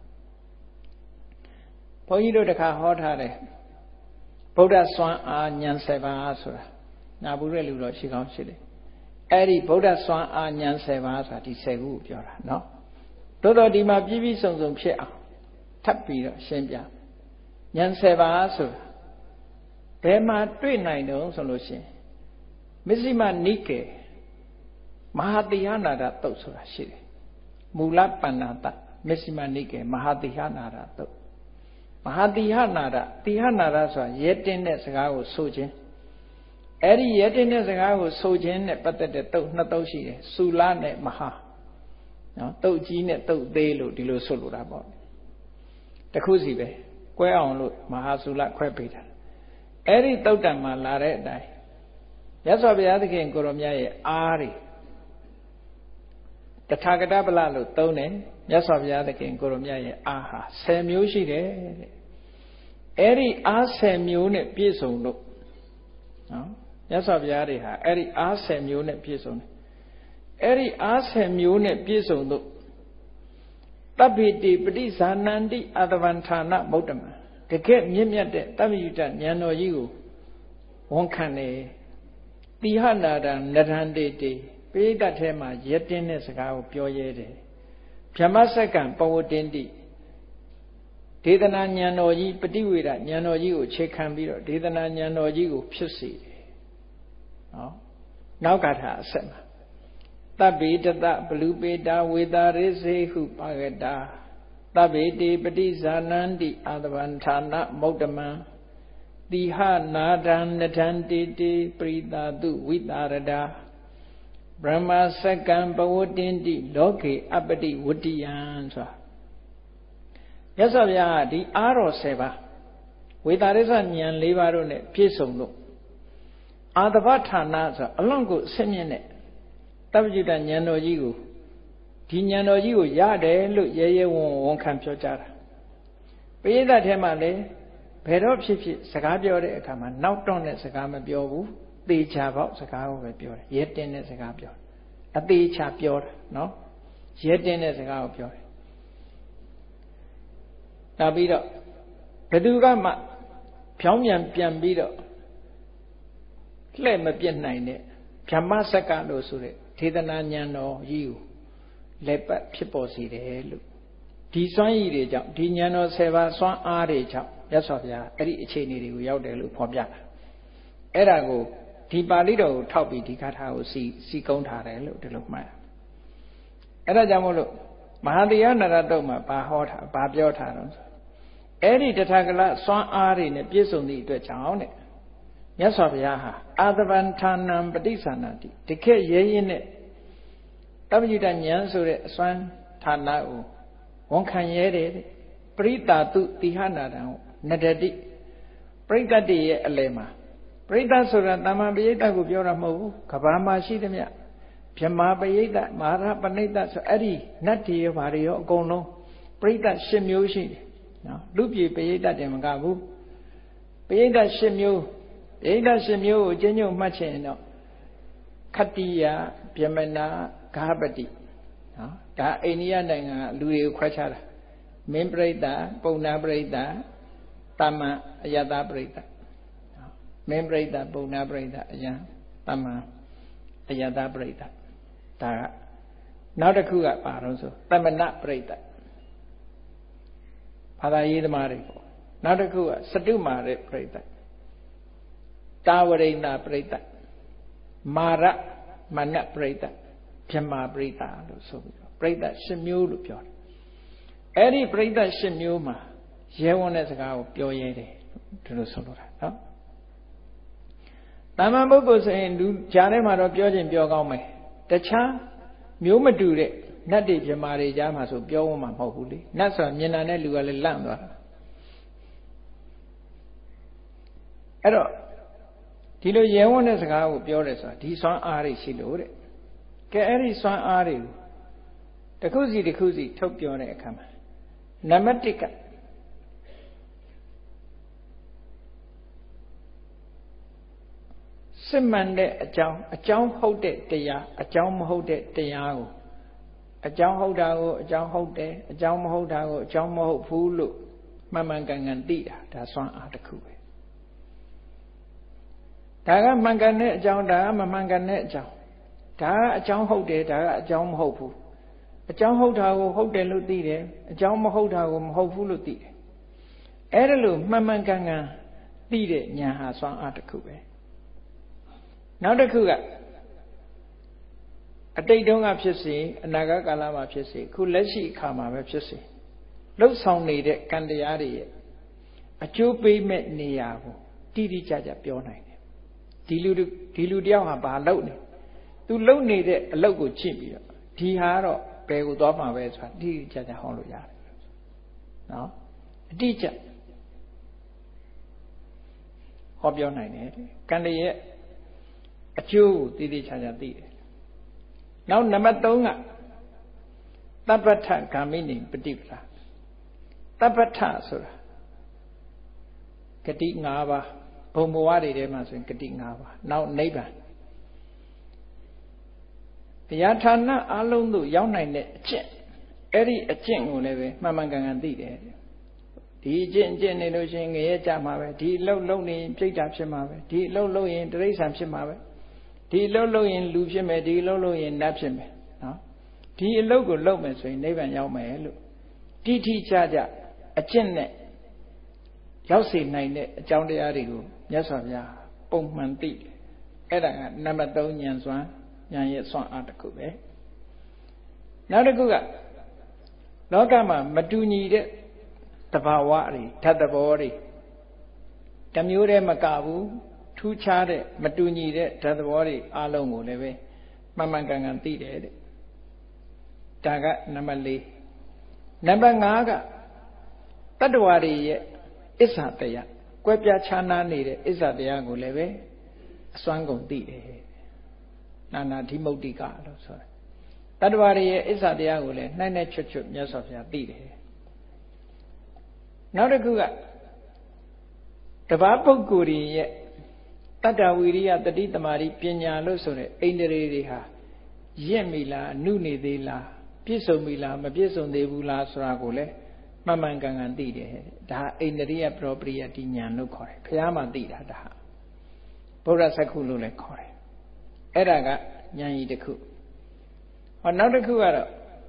ဘုန်းကြီးတို့တခါဟောထားတယ်ဗုဒ္ဓစွမ်းအားဉာဏ်10ပါးဆိုတာနာဘူးတဲ့လူတော်ရှိကောင်းရှိတယ်အဲ့ဒီဗုဒ္ဓစွမ်းအားဉာဏ်10ပါးဆိုတာဒီ10ခုကိုပြောတာနော်တို့တော့ဒီမှာပြည့်ပြည့်စုံစုံဖြစ်အောင်ထပ်ပြီးတော့ရှင်းပြဉာဏ်10ပါးဆိုတာဘယ်မှာတွေ့နိုင်တုံးဆိုလို့ရှိရင်မစ္စည်းမနိကေမဟာတိဟနာဒတုတ်ဆိုတာရှိတယ်မူလပဏ္ဏတမစ္စည်းမနိကေမဟာတိဟနာဒတုတ်မဟာတိဟနာဒတိဟနာဒဆိုတာရဲတင်းတဲ့စကားကိုဆိုခြင်းအဲ့ဒီရဲတင်းတဲ့စကားကိုဆိုခြင်းနဲ့ပတ်သက်တဲ့တုတ်နှစ်တုတ်ရှိတယ်ဆူလနဲ့မဟာနော်တုတ်ကြီးနဲ့တုတ်သေးလို့ဒီလိုဆိုလိုတာပေါ့တခုစီပဲကွဲအောင်လို့မဟာဆူလခွဲပေးတာအဲ့ဒီတုတ်တံမှာလာတဲ့အတိုင်းမြတ်စွာဘုရားသခင်ကိုရောမြတ်ရဲ့အားတွေတထာဂတဗလလို့သုံးတယ်မြတ်စွာဘုရားသခင်ကိုရောမြတ်ရဲ့အားဟာ10မျိုးရှိတယ်တဲ့အဲ့ဒီအား10မျိုးနဲ့ပြည့်စုံလို့နော်မြတ်စွာဘုရားတွေဟာအဲ့ဒီအား10မျိုးနဲ့ပြည့်စုံတယ်အဲ့ဒီအား10မျိုးနဲ့ပြည့်စုံလို့တပ္ပိတိပฏิဇာနန္တိအတဝန္ဌာနမௌတ္တမတကယ်မြင့်မြတ်တဲ့တပ္ပိယတဉာဏ်တော်ကြီးကိုဝန်ခံတယ်တိဟနာဒံနရန္တေတေပိဋကတ်ထဲမှာရတင်းတဲ့စကားကိုပြောရဲတယ်ဗြဟ္မစက္ကံပဝတ္တင်တိဒေသနာဉာဏ်တော်ကြီးပฏิဝေဒဉာဏ်တော်ကြီးကိုခြေခံပြီးတော့ဒေသနာဉာဏ်တော်ကြီးကိုဖြစ်စေတယ်နော်နောက်ကထာအဆက်မှာတဗ္ဗေတတဘလူပေတာဝေတာရိစေဟုပါကတာတဗ္ဗေတေပฏิဇာနန္တိအာတဝန္ဌာနမௌတ္တမံတိဟနာဒံနထန္တိတေပရိတာတုဝိတာရတာဗြဟ္မစက္ကံပဝတ္တင်တိလောကေအပတိဝတ္တိယံဆိုတာမြတ်စွာဘုရားကဒီအားတော်10ပါးဝေတာရိစ္ဆဉာဏ်4ပါးတို့နဲ့ပြည့်စုံလို့အာတပဌာနဆိုအလွန်ကိုအဆင့်မြင့်တဲ့တပ္ပညုတဉာဏ်တော်ကြီးကိုဒီဉာဏ်တော်ကြီးကိုရတယ်လို့ရဲရဲဝံ့ဝန်ခံပြောကြတာပရိသတ်ထဲမှာလည်းဘယ်တော့ဖြစ်ဖြစ်စကားပြောတဲ့အခါမှာနောက်တော့တဲ့စကားမပြောဘူးသေချာပေါက်စကားကိုပဲပြောတယ်ရဲတင်းတဲ့စကားပြောတယ်အသေးချာပြောတာနော်ရဲတင်းတဲ့စကားကိုပြောတယ်နောက်ပြီးတော့ဘယ်သူကမှဖြောင်းပြန်ပြန်ပြီးတော့လှဲ့မပြတ်နိုင်တဲ့ဗြဟ္မစက္ကလို့ဆိုတဲ့ထေသနာဉာဏ်တော်ကြီးကိုလက်ပတ်ဖြစ်ပေါ်စေတယ်လို့ဒီစွမ်းရည်တွေကြောင့်ဒီဉာဏ်တော်10ပါးစွမ်းအားတွေကြောင့်မြတ်စွာဘုရားအဲ့ဒီအခြေအနေတွေကိုရောက်တယ်လို့ဖော်ပြတာအဲ့ဒါကိုဒီပါဠိတော်ကိုထောက်ပြီးဒီဂါထာကိုစီကုံးထားတယ်လို့ဒီလိုမှတ်အဲ့ဒါကြောင့်မို့လို့မဟာတရားနာရတုတ်မှာဘာဟောတာဘာပြောထားတော့အဲ့ဒီတထာဂလစွမ်းအားတွေနဲ့ပြည့်စုံသည့်အတွက်ကြောင့်တဲ့မြတ်စွာဘုရားဟာအာသဗန္ဌာနံပဋိသန္ဓတိတခေရဲရင်နဲ့တပ္ပညုတဉာဏ်ဆိုတဲ့အစွမ်းဌာနကိုဝန်ခံရဲတယ်ပရိတာတုတိဟနာတံနတတိပရိသတ်တည်းရဲ့အလယ်မှာပရိသတ်ဆိုတာတမ္မာပရိသတ်ကိုပြောတာမဟုတ်ဘူးကဘာမှာရှိသမျှဗြဟ္မာပရိသတ်မဟာပဏိသတ်ဆိုအဲ့ဒီနတ်တွေရောဘာတွေရောအကုန်လုံးပရိသတ်10မျိုးရှိတယ်နော်လူပြည်ပရိသတ်တယ်မကဘူးပရိသတ်10မျိုးပရိသတ်10မျိုးကိုအချင်းချင်းမှတ်ချင်တော့ခတ္တိယဗြဟ္မနာဂါပတိနော်ဒါအိန္ဒိယနိုင်ငံကလူတွေကိုခွဲခြားတာမင်းပရိသတ်ပုံနာပရိသတ်တာမန်အယတပရိသတ်မင်းပရိသတ်ပုံနာပရိသတ်အယံတာမန်အယတပရိသတ်ဒါကနောက်တစ်ခုကပါတော့ဆိုသမဏပရိသတ်ဘာသာရေးသမားတွေပေါ့နောက်တစ်ခုကစတုမာရပရိသတ်တာဝရိဏပရိသတ်မာရမနပရိသတ်ဗြဟ္မာပရိသတ်လို့ဆိုပြီးတော့ပရိသတ်10မျိုးလို့ပြောတယ်အဲ့ဒီပရိသတ်10မျိုးမှာရဲဝံ့တဲ့စကားကိုပြောရဲတယ်ဒီလိုဆိုလိုတာနော်တာမန်ပုဂ္ဂိုလ်ဆိုရင်လူကြားထဲမှာတော့ပြောခြင်းပြောကောင်းမယ်တခြားမျိုးမတူတဲ့နတ်တွေဗြဟ္မာတွေကြားမှာဆိုပြောမှမဟုတ်ဘူးလေနတ်ဆိုတာမြင်တာနဲ့လူကလည်းလန့်သွားတာအဲ့တော့ဒီလိုရဲဝံ့တဲ့စကားကိုပြောတယ်ဆိုတာဒီစွမ်းအားတွေရှိလို့တဲ့ကဲအဲ့ဒီစွမ်းအားတွေကိုတစ်ခုစီတစ်ခုစီထုတ်ပြောတဲ့အခါမှာနံပါတ်1ကစစ်မှန်တဲ့အကြောင်းဟုတ်တဲ့တရားအကြောင်းမဟုတ်တဲ့တရားကိုအကြောင်းဟုတ်တာကိုအကြောင်းဟုတ်တယ်အကြောင်းမဟုတ်တာကိုအကြောင်းမဟုတ်ဘူးလို့မှန်မှန်ကန်ကန်သိတာဒါစွမ်းအားတစ်ခုပဲဒါကမှန်ကန်တဲ့အကြောင်းဒါကမမှန်ကန်တဲ့အကြောင်းဒါကအကြောင်းဟုတ်တယ်ဒါကအကြောင်းမဟုတ်ဘူးအကြောင်းဟုတ်တာကိုဟုတ်တယ်လို့သိတယ်အကြောင်းမဟုတ်တာကိုမဟုတ်ဘူးလို့သိတယ်အဲ့ဒါလို့မှန်မှန်ကန်ကန်သိတဲ့ဉာဏ်ဟာစွမ်းအားတစ်ခုပဲနောက်တစ်ခုကအတိတ်တုန်းကဖြစ်စေအနာဂတ်ကာလမှာဖြစ်စေခုလက်ရှိအခါမှာပဲဖြစ်စေလှုပ်ဆောင်နေတဲ့ကံတရားတွေရဲ့အကျိုးပေးမဲ့နေရာကိုတိတိကျကျပြောနိုင်တယ်ဒီလူတယောက်ဟာဘာလုပ်နေသူလုပ်နေတဲ့အလုပ်ကိုကြည့်ပြီးတော့ဒီဟာတော့ဘယ်ကိုသွားမှာပဲဆိုတာတိတိကျကျဟောလို့ရတယ်နော်အတိအကျဟောပြောနိုင်တယ်ကံတွေရဲ့အကျိုးကိုတိတိကျကျသိတယ်နောက်နံပါတ်3ကတပ္ပထဂ ामि နိပฏิပဒါတပ္ပထဆိုတာဂတိ5ပါးဘုံဘဝတွေထဲမှာဆိုရင်ဂတိ5ပါးနောက်နိဗ္ဗာန်တရားဌာနအလုံးတို့ရောက်နိုင်တဲ့အကျင့်အဲ့ဒီအကျင့်ကိုလည်းပဲမှန်မှန်ကန်ကန်သိတယ်ဒီအကျင့်နေလို့ရှိရင်ငရဲကြမှာပဲဒီအလုပ်လုပ်နေရင်ပြိတ္တာဖြစ်မှာပဲဒီအလုပ်လုပ်ရင်တိရစ္ဆာန်ဖြစ်မှာပဲဒီအလုပ်လုပ်ရင်လူဖြစ်မယ်ဒီအလုပ်လုပ်ရင်နတ်ဖြစ်မယ်နော်ဒီအလုပ်ကိုလုပ်မယ်ဆိုရင်နိဗ္ဗာန်ရောက်မယ်လို့တိတိကျကျအကျင့်နဲ့ရောက်စေနိုင်တဲ့အကြောင်းတရားတွေကိုမြတ်စွာဘုရားပုံမှန်သိတယ်အဲ့ဒါကနံပါတ်3ဉာဏ်စွမ်းဉာဏ်ရဲ့စွမ်းအားတစ်ခုပဲနောက်တစ်ခုကလောကမှာမတူညီတဲ့တဘာဝတွေဓာတ်သဘောတွေတစ်မျိုးတည်းမကဘူးထူးခြားတဲ့မတူညီတဲ့ဓာတ်သဘောတွေအလုံးကိုလည်းပဲမှန်မှန်ကန်ကန်သိတယ်တဲ့ဒါကနံပါတ်4နံပါတ်5ကတ္တဝါတွေရဲ့အစ္ဆာတရားကွဲပြားခြားနားနေတဲ့အစ္ဆာတရားကိုလည်းပဲအစွမ်းကုန်သိတယ်နာနာဓိမုတ်တိကလို့ဆိုတယ်တတ္တဝါတွေရဲ့အစ္ဆာတရားကိုလည်းနှိုက်နှက်ချွတ်ချွတ်မြတ်စွာဘုရားသိတယ်နောက်တစ်ခုကတပါးပုဂ္ဂိုလ်တွေရဲ့တတ္တဝိရိယတတိတမာတိပညာလို့ဆိုတဲ့အိန္ဒြေတွေဟာရင့်ပြီလားအနုနေသေးလားပြည့်စုံပြီလားမပြည့်စုံသေးဘူးလားဆိုတာကိုလည်းမှန်မှန်ကန်ကန်သိတယ်ဒါအိန္ဒြိယပရောပရိယတိဉာဏ်လို့ခေါ်တယ်ဘုရားမှသိတာဒါဗုဒ္ဓစက္ခုလို့လည်းခေါ်တယ်အဲ့ဒါကဉာဏ်ကြီးတစ်ခုဟောနောက်တစ်ခုကတော့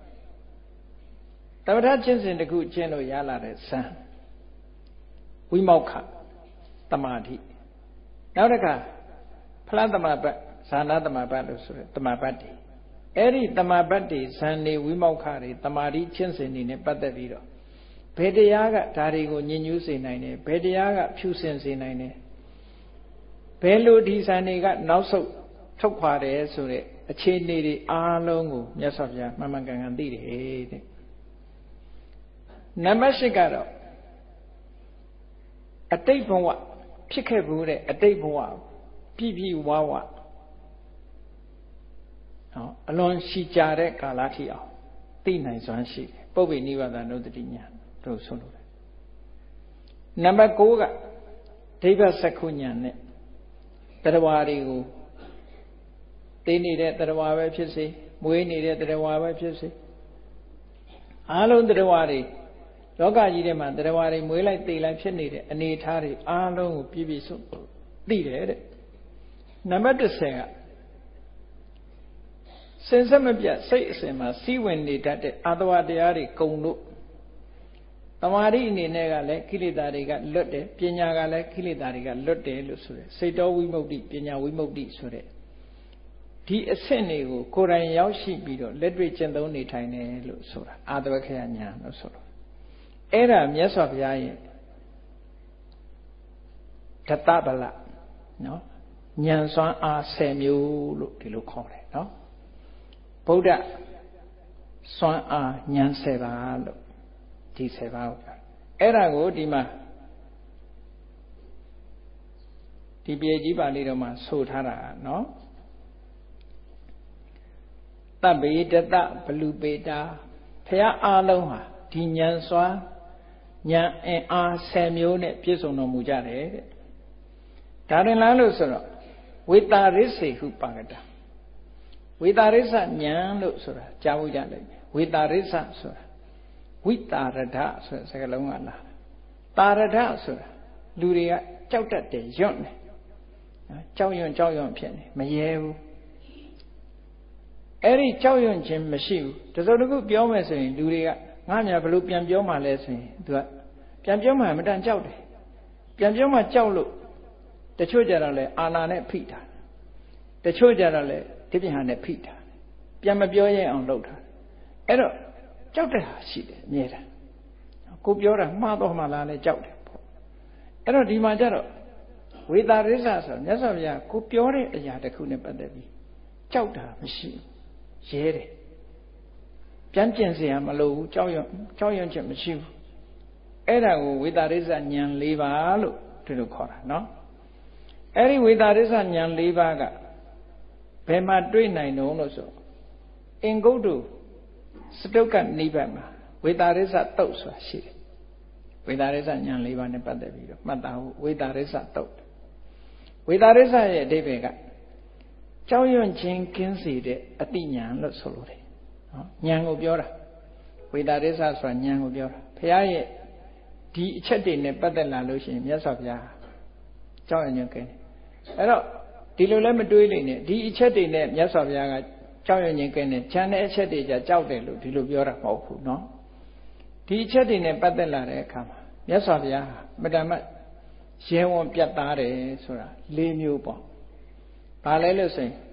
တပ္ပထကျင့်စဉ်တစ်ခုကျင့်လို့ရလာတဲ့ဇံဝိမောက္ခတမာတိနောက်တစ်ခါဖလားတမပတ်ဇာနာတမပတ်လို့ဆိုရယ်တမပတ်တွေအဲ့ဒီတမပတ်တွေဇံနေဝိမောက္ခတွေတမာတိကျင့်စဉ်တွေနဲ့ပတ်သက်ပြီးတော့ဘယ်တရားကဒါတွေကိုညှဉ်းညူးစေနိုင်တယ်ဘယ်တရားကဖြူစင်စေနိုင်တယ်ဘယ်လိုဒီဇံတွေကနောက်ဆုတ်ထုတ်ခွာတယ်ဆိုတဲ့အခြေအနေတွေအားလုံးကိုမြတ်စွာဘုရားမှန်မှန်ကန်ကန်သိတယ်တဲ့နံပါတ်၈ကတော့အတိတ်ဘဝဖြစ်ခဲ့ဘူးတဲ့အတိတ်ဘဝပြည့်ပြည့်ဝဝနော်အလွန်ရှိကြတဲ့ကာလထိအောင်သိနိုင်စွမ်းရှိတယ်ပုပ္ပေနိဗ္ဗာန်နုတ္တိဉာဏ်တို့ဆိုလို့တယ်နံပါတ်9ကဒိဗ္ဗစက္ခုဉာဏ်နဲ့တရားဝါတွေကိုသိနေတဲ့တရားဝါပဲဖြစ်စေမွေးနေတဲ့တရားဝါပဲဖြစ်စေအားလုံးတရားဝါတွေလောကကြီးထဲမှာတရားဝါတွေမွေးလိုက်သိလိုက်ဖြစ်နေတဲ့အနေအထားတွေအားလုံးကိုပြည့်ပြည့်စုံသိတယ်တဲ့နံပါတ်10ကစင်ဆက်မပြတ်စိတ်အစဉ်မှာစီးဝင်နေတတ်တဲ့အာတဝတရားတွေကုံလို့တမာတိအနေနဲ့ကလည်းကိလေသာတွေကလွတ်တယ်ပညာကလည်းကိလေသာတွေကလွတ်တယ်လို့ဆိုရယ်စိတ်တော်ဝိမု ക്തി ပညာဝိမု ക്തി ဆိုတဲ့ဒီအဆင့်တွေကိုကိုယ်တိုင်ရောက်ရှိပြီးတော့လက်တွေ့ကျင့်သုံးနေထိုင်တယ်လို့ဆိုတာအာတဝခယဉာဏ်လို့ဆိုတော့အဲ့ဒါမြတ်စွာဘုရားရဲ့ဓတ္တဗလနော်ဉာဏ်စွမ်းအား10မျိုးလို့ဒီလိုခေါ်တယ်နော်ဗုဒ္ဓစွမ်းအားဉာဏ်10ပါးလို့ဒီ10ပါးကိုပြောအဲ့ဒါကိုဒီမှာဒီပြေကြီးပါဠိတော်မှာဆိုထားတာနော်တဗ္ဗေတတဘလူပေတာဘုရားအားလုံးဟာဒီဉာဏ်စွမ်းဉာဏ်အင်အား10မျိုးနဲ့ပြည့်စုံတော်မူကြတယ်တဲ့ဒါရင်လားလို့ဆိုတော့ဝေတာရစ္စေဟုပါကတာဝေတာရစ္ဆဉာဏ်လို့ဆိုတာကြားဖို့ကြလိမ့်မယ်ဝေတာရစ္ဆဆိုတာဝိတာရဒဆိုတဲ့စကားလုံးကလာတာရဒဆိုတာလူတွေကကြောက်တတ်တယ်ယွန့်တယ်ကြောက်ရွံ့ဖြစ်နေမရဲဘူးအဲ့ဒီကြောက်ရွံ့ခြင်းမရှိဘူးတစုံတစ်ခုပြောမယ်ဆိုရင်လူတွေကငါများဘလို့ပြန်ပြောမှလဲဆိုရင်သူကပြန်ပြောမှမတန်ကြောက်တယ်ပြန်ပြောမှကြောက်လို့တချို့ကြတော့လဲအာနာနဲ့ဖိတာတချို့ကြတော့လဲဒီပြန်ဟာနဲ့ဖိတာပြန်မပြောရအောင်လုပ်တာအဲ့တော့ကြောက်တဲ့ဟာရှိတယ်အမြဲတမ်းကိုပြောတာမှားတော့မှလားလဲကြောက်တယ်ပေါ့အဲ့တော့ဒီမှာကျတော့ဝေတာရစ္ဆဆိုမြတ်စွာဘုရားကိုပြောတဲ့အရာတစ်ခုနဲ့ပတ်သက်ပြီးကြောက်တာမရှိဘူးရဲတယ်ပြန်ကျင်เสียမလို့ဘူးကြောက်ရွံ့ချက်မရှိဘူးအဲ့ဒါကိုဝေတာရစ္ဆဉာဏ်၄ပါးလို့ဒီလိုခေါ်တာနော်အဲ့ဒီဝေတာရစ္ဆဉာဏ်၄ပါးကဘယ်မှာတွေ့နိုင်တော့လို့ဆိုအင်္ဂုတ္တစတုကနိဗ္ဗာန်မှာဝေတာရစ္ဆတုတ်ဆိုတာရှိတယ်ဝေတာရစ္ဆဉာဏ်၄ပါးနဲ့ပတ်သက်ပြီးတော့မှတ်သားဖို့ဝေတာရစ္ဆတုတ်ဝေတာရစ္ဆရဲ့အဓိပ္ပာယ်ကကြောက်ရွံ့ခြင်းကင်းစေတဲ့အတိညာလို့ဆိုလိုတယ်နော်ဉာဏ်ကိုပြောတာဝေတာရစ္ဆဆိုတာဉာဏ်ကိုပြောတာဘုရားရဲ့ဒီအချက်တွေနဲ့ပတ်သက်လာလို့ရှိရင်မြတ်စွာဘုရားကြောက်ရွံ့ခြင်းကင်းတယ်အဲ့တော့ဒီလိုလည်းမတွေးလိမ့်နဲ့ဒီအချက်တွေနဲ့မြတ်စွာဘုရားကကြောက်ရွံ့ခြင်းကင်းတယ်ဉာဏ်နဲ့အချက်တွေကြကြောက်တယ်လို့ဒီလိုပြောတာမဟုတ်ဘူးနော်ဒီအချက်တွေနဲ့ပတ်သက်လာတဲ့အခါမှာမြတ်စွာဘုရားမတ္တမရဲဝံပြတ်သားတယ်ဆိုတာ၄မျိုးပေါ့ဘာလဲလို့ဆိုရင်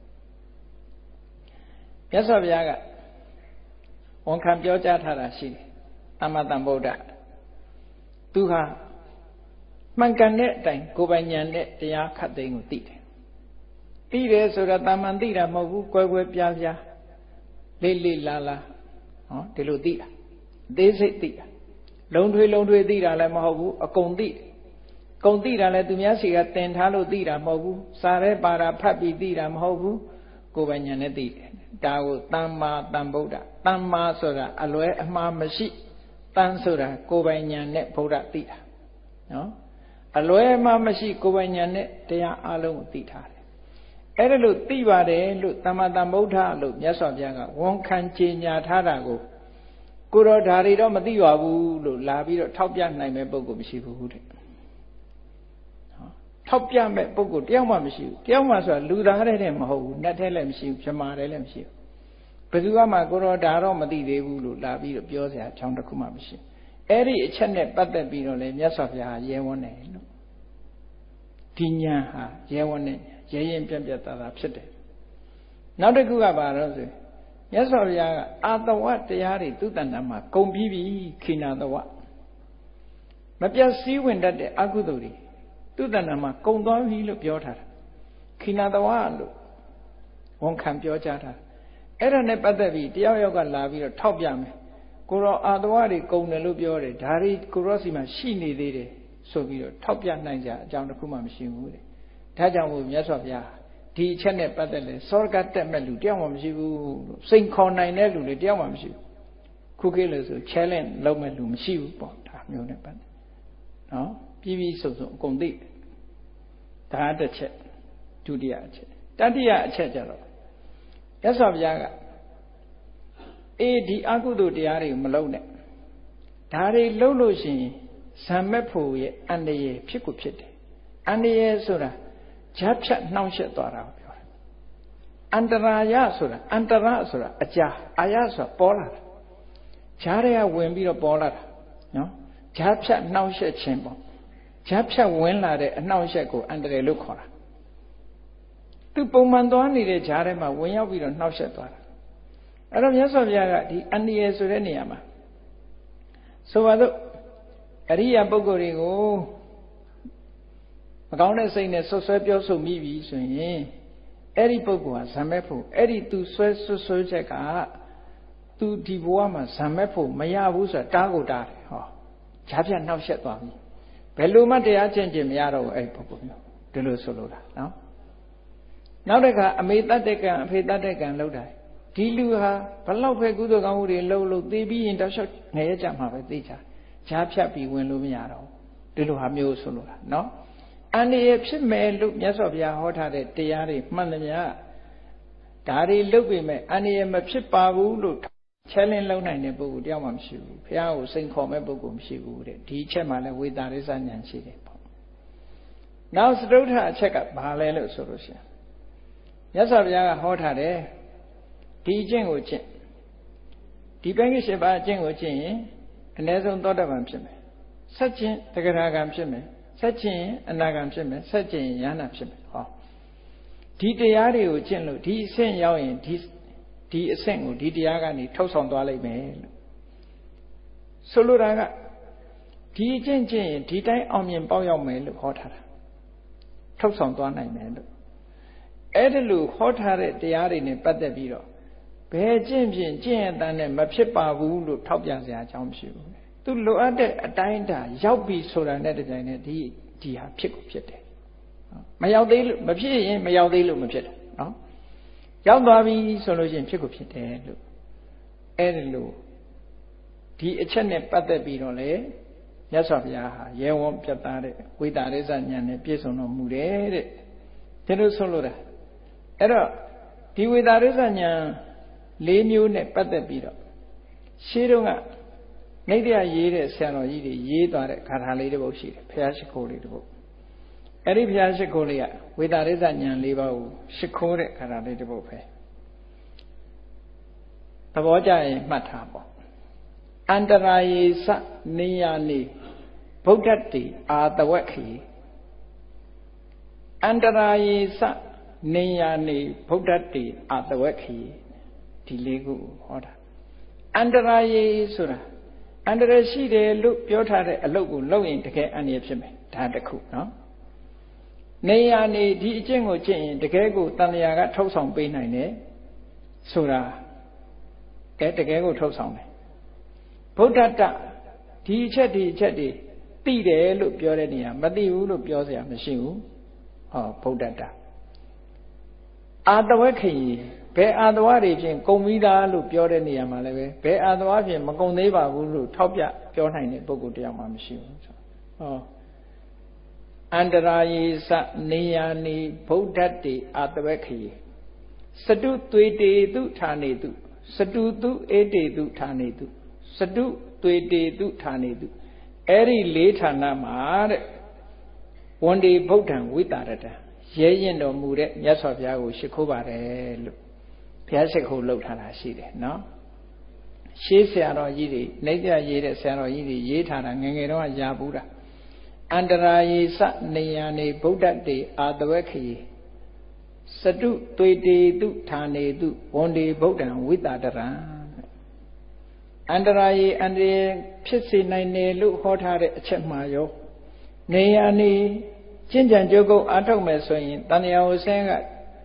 မြတ်စွာဘုရားကဝန်ခံပြောကြားထားတာရှိတယ်သမ္မာသမ္ဗုဒ္ဓသူဟာမှန်ကန်တဲ့အတိုင်းကိုယ်ပိုင်ဉာဏ်နဲ့တရားခတ်သိမ်းကိုသိတယ်သိတယ်ဆိုတော့တာမန်သိတာမဟုတ်ဘူးကွဲကွဲပြားပြားလေးလေးလာလာဟောဒီလိုသိတာအသေးစိတ်သိတာ Long thuê ti ra lại mà hậu a công ti ra lại tụi nhá xì cái tiền tháo lô ti ra mà hậu sa rê bà ra phát bị ti ra mà hậu cô bây nhà này ti đào tam ma sơ ra aloe ma masi tan sơ ra cô bây nhà này phô ra ti ra nó aloe ma masi cô bây nhà này để alo ti raအဲ့ဒါလို့သိပါတယ်လို့သမ္မာသမ္ဗုဒ္ဓလို့မြတ်စွာဘုရားကဝန်ခံကြေညာထားတာကိုတော့ဒါတွေတော့မသိပါဘူးလို့လာပြီးတော့ထောက်ပြနိုင်မဲ့ပုဂ္ဂိုလ်မရှိဘူးတဲ့ထောက်ပြမဲ့ပုဂ္ဂိုလ်တယောက်မှမရှိဘူးတယောက်မှဆိုတာလူသားတဲ့မဟုတ်ဘူးနတ်တဲ့လည်းမရှိဘူးပြမာတဲ့လည်းမရှိဘူးဘယ်သူမှကိုတော့ဒါတော့မသိသေးဘူးလို့လာပြီးတော့ပြောစရာအကြောင်းတစ်ခုမှမရှိအဲ့ဒီအချက်နဲ့ပတ်သက်ပြီးတော့လေမြတ်စွာဘုရားရဲဝန်းတယ်လို့ဒီညာဟာရဲဝန်းတဲ့ရဲရင်ပြတ်သားဖြစ်တယ်နောက်တစ်ခုကဘာလို့ဆိုမြတ်စွာဘုရားကအာတဝတရားတွေသူတဏ္ဍာမှာဂုံပြီးပြီခိနာတဝမပြတ်စည်းဝင်တတ်တဲ့အကုသိုလ်တွေသူတဏ္ဍာမှာဂုံသွားပြီလို့ပြောထားတာခိနာတဝလို့ဝန်ခံပြောကြားတာအဲ့ဒါနဲ့ပတ်သက်ပြီးတယောက်ယောက်ကလာပြီးတော့ထောက်ပြမယ်ကိုရောအာတဝတွေဂုံတယ်လို့ပြောတယ်ဒါတွေကိုရောစီမှာရှိနေသေးတယ်ဆိုပြီးတော့ထောက်ပြနိုင်ကြအကြောင်းတစ်ခုမှမရှိဘူးတဲ့ဒါကြောင့်မို့မြတ်စွာဘုရားဒီအချက်နဲ့ပတ်သက်လဲစောကတက်မဲ့လူတယောက်မှမရှိဘူးလို့စိန်ခေါ်နိုင်တဲ့လူတွေတယောက်မှမရှိဘူးခုခေတ်လို့ဆို challenge လုပ်မဲ့လူမရှိဘူးပေါ့ဒါမျိုးနဲ့ပတ်သက်နော်ပြီးစုံအကုန်သိဒါတစ်ချက်ဒုတိယအချက်တတိယအချက်ကြတော့မြတ်စွာဘုရားကဒီအကုသိုလ်တရားတွေမလုပ်နဲ့ဒါတွေလုပ်လို့ရှိရင်ဇံမဲ့ဖို့ရဲ့အန္တရာယ်ဖြစ်ကိုဖြစ်တယ်အန္တရာယ်ဆိုတာဈာဖြတ်နှောင့်ယှက်သွားတာကိုပြောတယ်အန္တရာယဆိုတာအန္တရဆိုတာအကြာအာယဆိုတာပေါ်လာတာဈာတွေကဝင်ပြီးတော့ပေါ်လာတာနော်ဈာဖြတ်နှောင့်ယှက်ခြင်းပေါ့ဈာဖြတ်ဝင်လာတဲ့အနှောင့်ယှက်ကိုအန္တရာယ်လို့ခေါ်တာသူပုံမှန်သွားနေတဲ့ဈာထဲမှာဝင်ရောက်ပြီးတော့နှောင့်ယှက်သွားတာအဲ့တော့မြတ်စွာဘုရားကဒီအန္တရာယ်ဆိုတဲ့နေရာမှာဆိုပါတော့အရိယာပုဂ္ဂိုလ်တွေကိုမကောင်းတဲ့စိတ်နဲ့ဆွဆွဲပြောဆိုမိပြီဆိုရင်အဲ့ဒီပုဂ္ဂိုလ်ဟာဇံမဲ့ဖို့အဲ့ဒီသူဆွဆွဲချက်ကသူဒီဘဝမှာဇံမဲ့ဖို့မရဘူးဆိုတာတားကိုတားတယ်ဟောဈာပြနှောက်ယှက်သွားပြီဘယ်လိုမှတရားကျင့်မရတော့ဘူးအဲ့ဒီပုဂ္ဂိုလ်မျိုးဒီလိုဆိုလိုတာနော်နောက်တစ်ခါအမေတ္တကံအဖေတ္တကံလောက်တာဒီလူဟာဘလောက်ပဲကုသိုလ်ကောင်းမှုတွေလုပ်သိပြီးရင်တောက်လျှောက်ငရဲကြမှာပဲသိချာဈာဖြတ်ပြီးဝင်လို့မရတော့ဘူးဒီလိုဟာမျိုးဆိုလိုတာနော်အန္တရာယ်ဖြစ်မယ်လို့မြတ်စွာဘုရားဟောထားတဲ့တရားတွေမှန်သမျှဒါတွေလုပ်ပေမဲ့အန္တရာယ်မဖြစ်ပါဘူးလို့ challenge လုပ်နိုင်တဲ့ပုဂ္ဂိုလ်တယောက်မှမရှိဘူးဘုရားကိုစိန်ခေါ်မဲ့ပုဂ္ဂိုလ်မရှိဘူးတဲ့ဒီအချက်မှလည်းဝေတာရိစ္ဆဉာဏ်ရှိတယ်ပေါ့နောက်စတုထအချက်ကဘာလဲလို့ဆိုလို့ရှိရင်မြတ်စွာဘုရားကဟောထားတယ်ဒီအကျင့်ကိုကျင့်ဒီပိုင်းက7ပါးအကျင့်ကိုကျင့်ရင်အ ਨੇ ဆုံးသောတပန်ဖြစ်မယ်ဆက်ကျင့်တဂရဂံဖြစ်မယ်ဆက်ကျင့်အနာဂံဖြစ်မယ်ဆက်ကျင့်ယန္နာဖြစ်မယ်ဟောဒီတရားတွေကိုကျင့်လို့ဒီအဆင့်ရောက်ရင်ဒီအဆင့်ကိုဒီတရားကနေထုတ်ဆောင်သွားလိမ့်မယ်လို့ဆိုလိုတာကဒီအကျင့်ကျင့်ရင်ဒီတိုင်းအောင်မြင်ပေါက်ရောက်မယ်လို့ဟောထားတာထုတ်ဆောင်သွားနိုင်မယ်လို့အဲ့ဒါလို့ဟောထားတဲ့တရားတွေနဲ့ပတ်သက်ပြီးတော့ဘယ်ကျင့်ဖြင့်ကျင့်ရတဲ့နဲ့မဖြစ်ပါဘူးလို့ထောက်ပြစရာအကြောင်းမရှိဘူးသူလိုအပ်တဲ့အတိုင်းအတာရောက်ပြီဆိုတာနဲ့တကြိမ်နဲ့ဒီဟာဖြစ်ကိုဖြစ်တယ်မရောက်သေးလို့မဖြစ်ရင်မရောက်သေးလို့မဖြစ်တယ်နော်ရောက်သွားပြီဆိုလို့ရှိရင်ဖြစ်ကိုဖြစ်တယ်လို့အဲ့ဒါလို့ဒီအချက်နဲ့ပတ်သက်ပြီးတော့လေမြတ်စွာဘုရားဟာရဲဝံပြတ်သားတဲ့ဝိတာရိစ္ဆဉာဏ်နဲ့ပြည့်စုံတော်မူတယ်တဲ့ဒါလို့ဆိုလို့တာအဲ့တော့ဒီဝိတာရိစ္ဆဉာဏ်၄မျိုးနဲ့ပတ်သက်ပြီးတော့ရှင်းတော့ကနိဒယရေးတဲ့ဆရာတော်ကြီးတွေရေးသွားတဲ့ဂါထာလေးတစ်ပုဒ်ရှိတယ်ဘုရားရှိခိုးလေးတစ်ပုဒ်အဲ့ဒီဘုရားရှိခိုးလေးကဝေတာရိစ္ဆဉာဏ်၄ပါးကိုရှိခိုးတဲ့ဂါထာလေးတစ်ပုဒ်ပဲသဘောကျရင်မှတ်ထားပေါ့အန္တရာယေသနေယနေဗုဒ္ဓတိအာတဝက်ခိအန္တရာယေသနေယနေဗုဒ္ဓတိအာတဝက်ခိဒီလေးခုဟောတာအန္တရာယေဆိုတာအန္တရာယ်ရှိတယ်လို့ပြောထားတဲ့အလုပ်ကိုလုပ်ရင်တကယ်အန္တရာယ်ဖြစ်မယ်ဒါတစ်ခုနော်နေရနေဒီအကျင့်ကိုကျင့်ရင်တကယ်ကိုတန်လျာကထုတ်ဆောင်ပေးနိုင်တယ်ဆိုတာတကယ်ကိုထုတ်ဆောင်တယ်ဗုဒ္ဓတဒီချက်တွေသိတယ်လို့ပြောတဲ့နေရာမသိဘူးလို့ပြောเสียမရှိဘူးဟောဗုဒ္ဓတာအာတဝက်ခေဘယ်အာတဝတွေဖြင့်ကုံပြီးသားလို့ပြောတဲ့နေရာမှာလည်းပဲဘယ်အာတဝဖြင့်မကုံသေးပါဘူးလို့ထောက်ပြပြောနိုင်တဲ့ပုဂ္ဂိုလ်တယောက်မှမရှိဘူးဆိုဟောအန္တရာယေစနေယာနိဗုဒ္ဓတေအာတဝက်ခေစတုသွေတေတုဌာနေတုစတုတုဧတေတုဌာနေတုစတုသွေတေတုဌာနေတုအဲ့ဒီ၄ဌာနမှာတဲ့ဝန္ဒီဗုဒ္ဓံဝိတာရတံရဲရင်တော်မူတဲ့မြတ်စွာဘုရားကိုရှိခိုးပါတယ်လို့ဘုရားရှိခိုးလုပ်ထားတာရှိတယ်နော်ရှေးဆရာတော်ကြီးတွေနှိမ့်ပြရေးတဲ့ဆရာတော်ကြီးတွေရေးထားတာငယ်ငယ်တော့ရာဘူးတာအန္တရာယေစနေယနေဗုဒ္ဓတေအာတဝက်ခေစတုသွေတေတုဌာနေတုဝန္ဒီဗုဒ္ဓံဝိတာတရံအန္တရာယေအန္တရာယ်ဖြစ်စေနိုင်တယ်လို့ဟောထားတဲ့အချက်မှာရောနေယနေကျင့်ကြံကြိုးကုပ်အားထုတ်မယ်ဆိုရင်တဏှာဝဆင်းက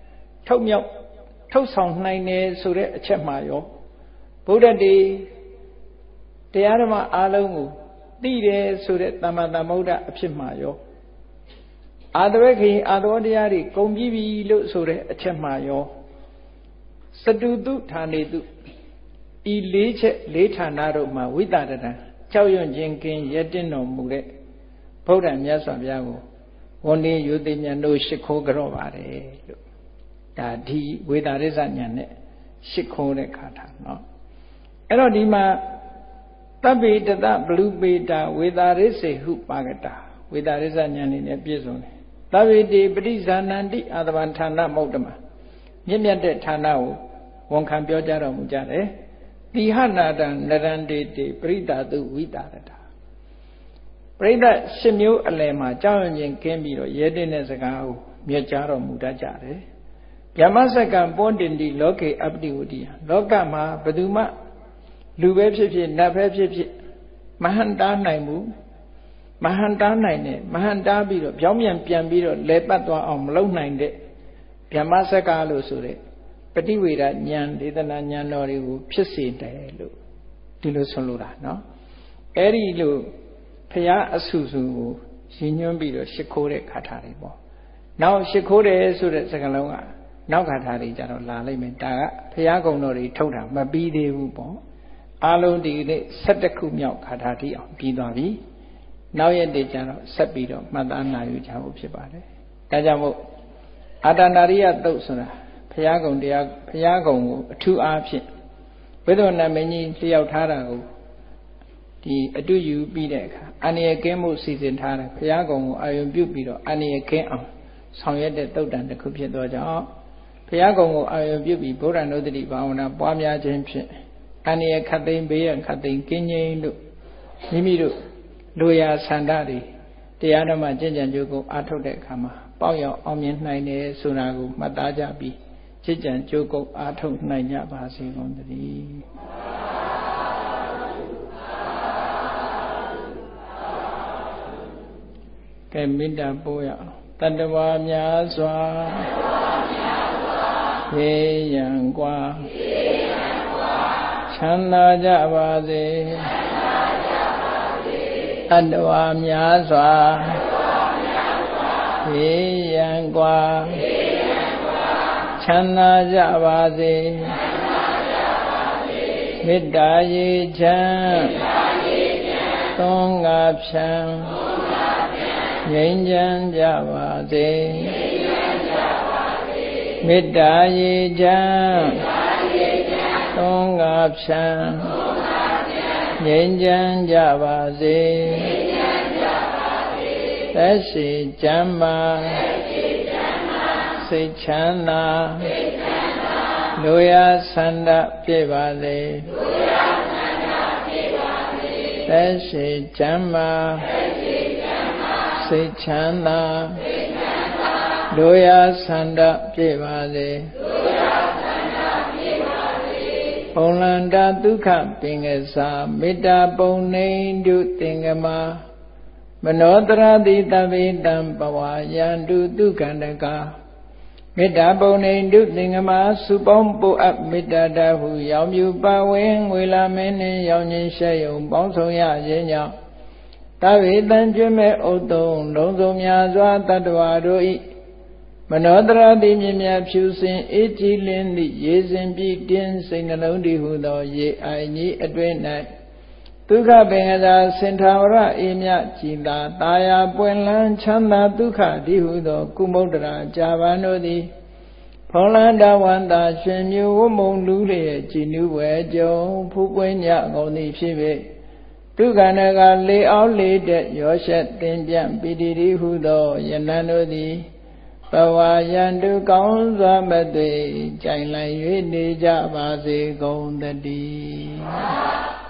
ထုတ်ဆောင်နိုင်တယ်ဆိုတဲ့အချက်မှာရောဗုဒ္ဓတေတရားဓမ္မအားလုံးကိုသိတယ်ဆိုတဲ့သမ္မာသမ္ဗုဒ္ဓအဖြစ်မှာရောအာတဝက်ခေအာတဝတရားတွေကုန်ပြီးပြီလို့ဆိုတဲ့အချက်မှာရောစတုတုဌာနေတုဤ၄ချက်၄ဌာနတို့မှာဝိတာရတံကြောက်ရွံ့ခြင်းကင်းရတင်တော်မူတဲ့ဗုဒ္ဓမြတ်စွာဘုရားကိုဝန်ဒီယုတိမြတ်တို့ရှိခိုးကြတော့ပါတယ်လို့ဒါဒီဝေတာရစ္ဆဉာဏ်နဲ့ရှိခိုးတဲ့ခါထားเนาะအဲ့တော့ဒီမှာတပ္ပိတတဘလူပေတာဝေတာရစ္စေဟုပါကတာဝေတာရစ္ဆဉာဏ်နဲ့ပြည့်စုံတယ်တပ္ပိတိပဋိဇာနန္တိအာတဗံဌာနမௌတ္တမမြင့်မြတ်တဲ့ဌာနကိုဝန်ခံပြောကြတော်မူကြတယ်တိဟနာတံနရန္တေတိပရိသတုဝိတာရတာပရိသတ်၈မျိုးအလယ်မှာကြောက်ရွံ့ခြင်းကင်းပြီးတော့ရဲတဲ့စကားကိုမြတ်ကြားတော်မူတတ်ကြတယ်ဗျမစကံပွန်တင်တိလောကေအပတိဝတိယလောကမှာဘယ်သူမှလူပဲဖြစ်ဖြစ်နတ်ပဲဖြစ်ဖြစ်မဟန်တားနိုင်ဘူးမဟန်တားနိုင်တယ်မဟန်တားပြီးတော့ပြောင်းပြန်ပြီးတော့လဲပတ်သွားအောင်မလုပ်နိုင်တဲ့ဗျမစကလို့ဆိုတဲ့ပฏิဝေဒဉာဏ်ဒေသနာဉာဏ်တော်တွေကိုဖြစ်စေတယ်လို့ဒီလိုဆိုလိုတာเนาะအဲ့ဒီလိုဖရာအဆူဆူကိုရည်ညွှန်းပြီးတော့ရှ िख ိုးတဲ့ခါထာတွေပေါ့နောက်ရှ िख ိုးတယ်ဆိုတဲ့စကားလုံးကနောက်ခါထာတွေကြတော့လာလိမ့်မယ်ဒါကဖရာကုံတော်တွေထုတ်တာမပြီးသေးဘူးပေါ့အားလုံးဒီနေ့17ခုမြောက်ခါထာတိအောင်ပြီးသွားပြီနောက်ရက်တွေကျတော့ဆက်ပြီးတော့မှတ်သားနိုင်ယူကြဖို့ဖြစ်ပါတယ်ဒါကြောင့်မို့အာတနာရိယသုတ်ဆိုတာဘုရားကုံတရားဘုရားကုံကိုအထူးအားဖြင့်ဝိသုဏမင်းကြီးလျှောက်ထားတာကိုဒီအတူယူပြီးတဲ့အခါအန္တရာယ်ကင်းမှုစီစဉ်ထားတယ်ဘုရားကုံကိုအာရုံပြုပြီးတော့အန္တရာယ်ကင်းအောင်ဆောင်ရွက်တဲ့သုတ်တန်တစ်ခုဖြစ်သောကြောင့်ဘုရားကုံကိုအာရုံပြုပြီးဗုဒ္ဓနုတ္တိဘာဝနာပွားများခြင်းဖြင့်အန္တရာယ်ခတ်သိမ်းဘေးရန်ခတ်သိမ်းကင်းငြိမ်းလို့မိမိတို့လိုရာဆန္ဒတွေတရားဓမ္မကျင့်ကြံကြိုးကိုအားထုတ်တဲ့အခါမှာပေါက်ရောက်အောင်မြင်နိုင်တယ်ဆိုတာကိုမှတ်သားကြပြီးကျင့်ကြံကြိုးကုပ်အားထုတ်နိုင်ကြပါစေကုန်သတည်းကဲမေတ္တာပို့ရအောင်တတ္တဝါများစွာရေရန်กว่าချမ်းသာကြပါစေတတ္တဝါများစွာရေရန်กว่าချမ်းသာကြပါစေမေတ္တာရေချမ်းသွန်ငါဖြံငြိမ်းချမ်းကြပါစေမေတ္တာရေချမ်းသွန်ငါဖြံငြိမ်းချမ်းကြပါစေသက်ရှိကျမ်းမာစိတ်ချမ်းသာလူရဆန္ဒပြည့်ပါစေသက်ရှိကျမ်းမာစိတ်ချမ်းသာလူရဆန္ဒပြည့်ပါစေဘုံလန္တာဒုက္ခပင်ကစားမေတ္တာပုံနေတုသင်္ကမမနောတရတိတဗေတံပဝါယန္တုဒုက္ခန္တကာမေတ္တာပုံနေတုသင်္ကမစုပေါင်းပို့အပ်မေတ္တာတဟုရောင်ပြူပါဝင်ငွေလာမင်းနှင့်ရောင်ခြင်းရှဲယုံပေါင်းဆောင်ရခြင်းကြောင့်တဝေတံကျွမဲ့ဥတ္တုံလုံးစုံများစွာတတ္တဝါတို့ဤမနောတရာတိမြင်မြဖြူစင်အေးကြည်လင်းသည့်ရေစင်ပြည့်တင်းစိတ်နှလုံးတည်ဟုသောရေအိုင်ကြီးအတွင်း၌ဒုက္ခပင်ကစားစင်ထာဝရအေမြကြည်သာတာယာပွင့်လန်းချမ်းသာဒုက္ခတည်ဟုသောကုမုဒ္ဒရာကြာပန်တို့သည်ဖောလန္တဝန္တာရှင်မျိုးဝမုံလူလျက်ကြည်နူးဝဲကြုံဖူးပွင့်ညကုန်သည်ဖြစ်၍ဒုက္ခနကလေအောင်လေတဲ့ရောရှက်တင်ပြန့်ပိတိတိဟုသောယနံတို့သည်ဘဝယံတုကောင်းစွာမသွေကြိုင်လိုက်၍နေကြပါစေကုန်သတည်း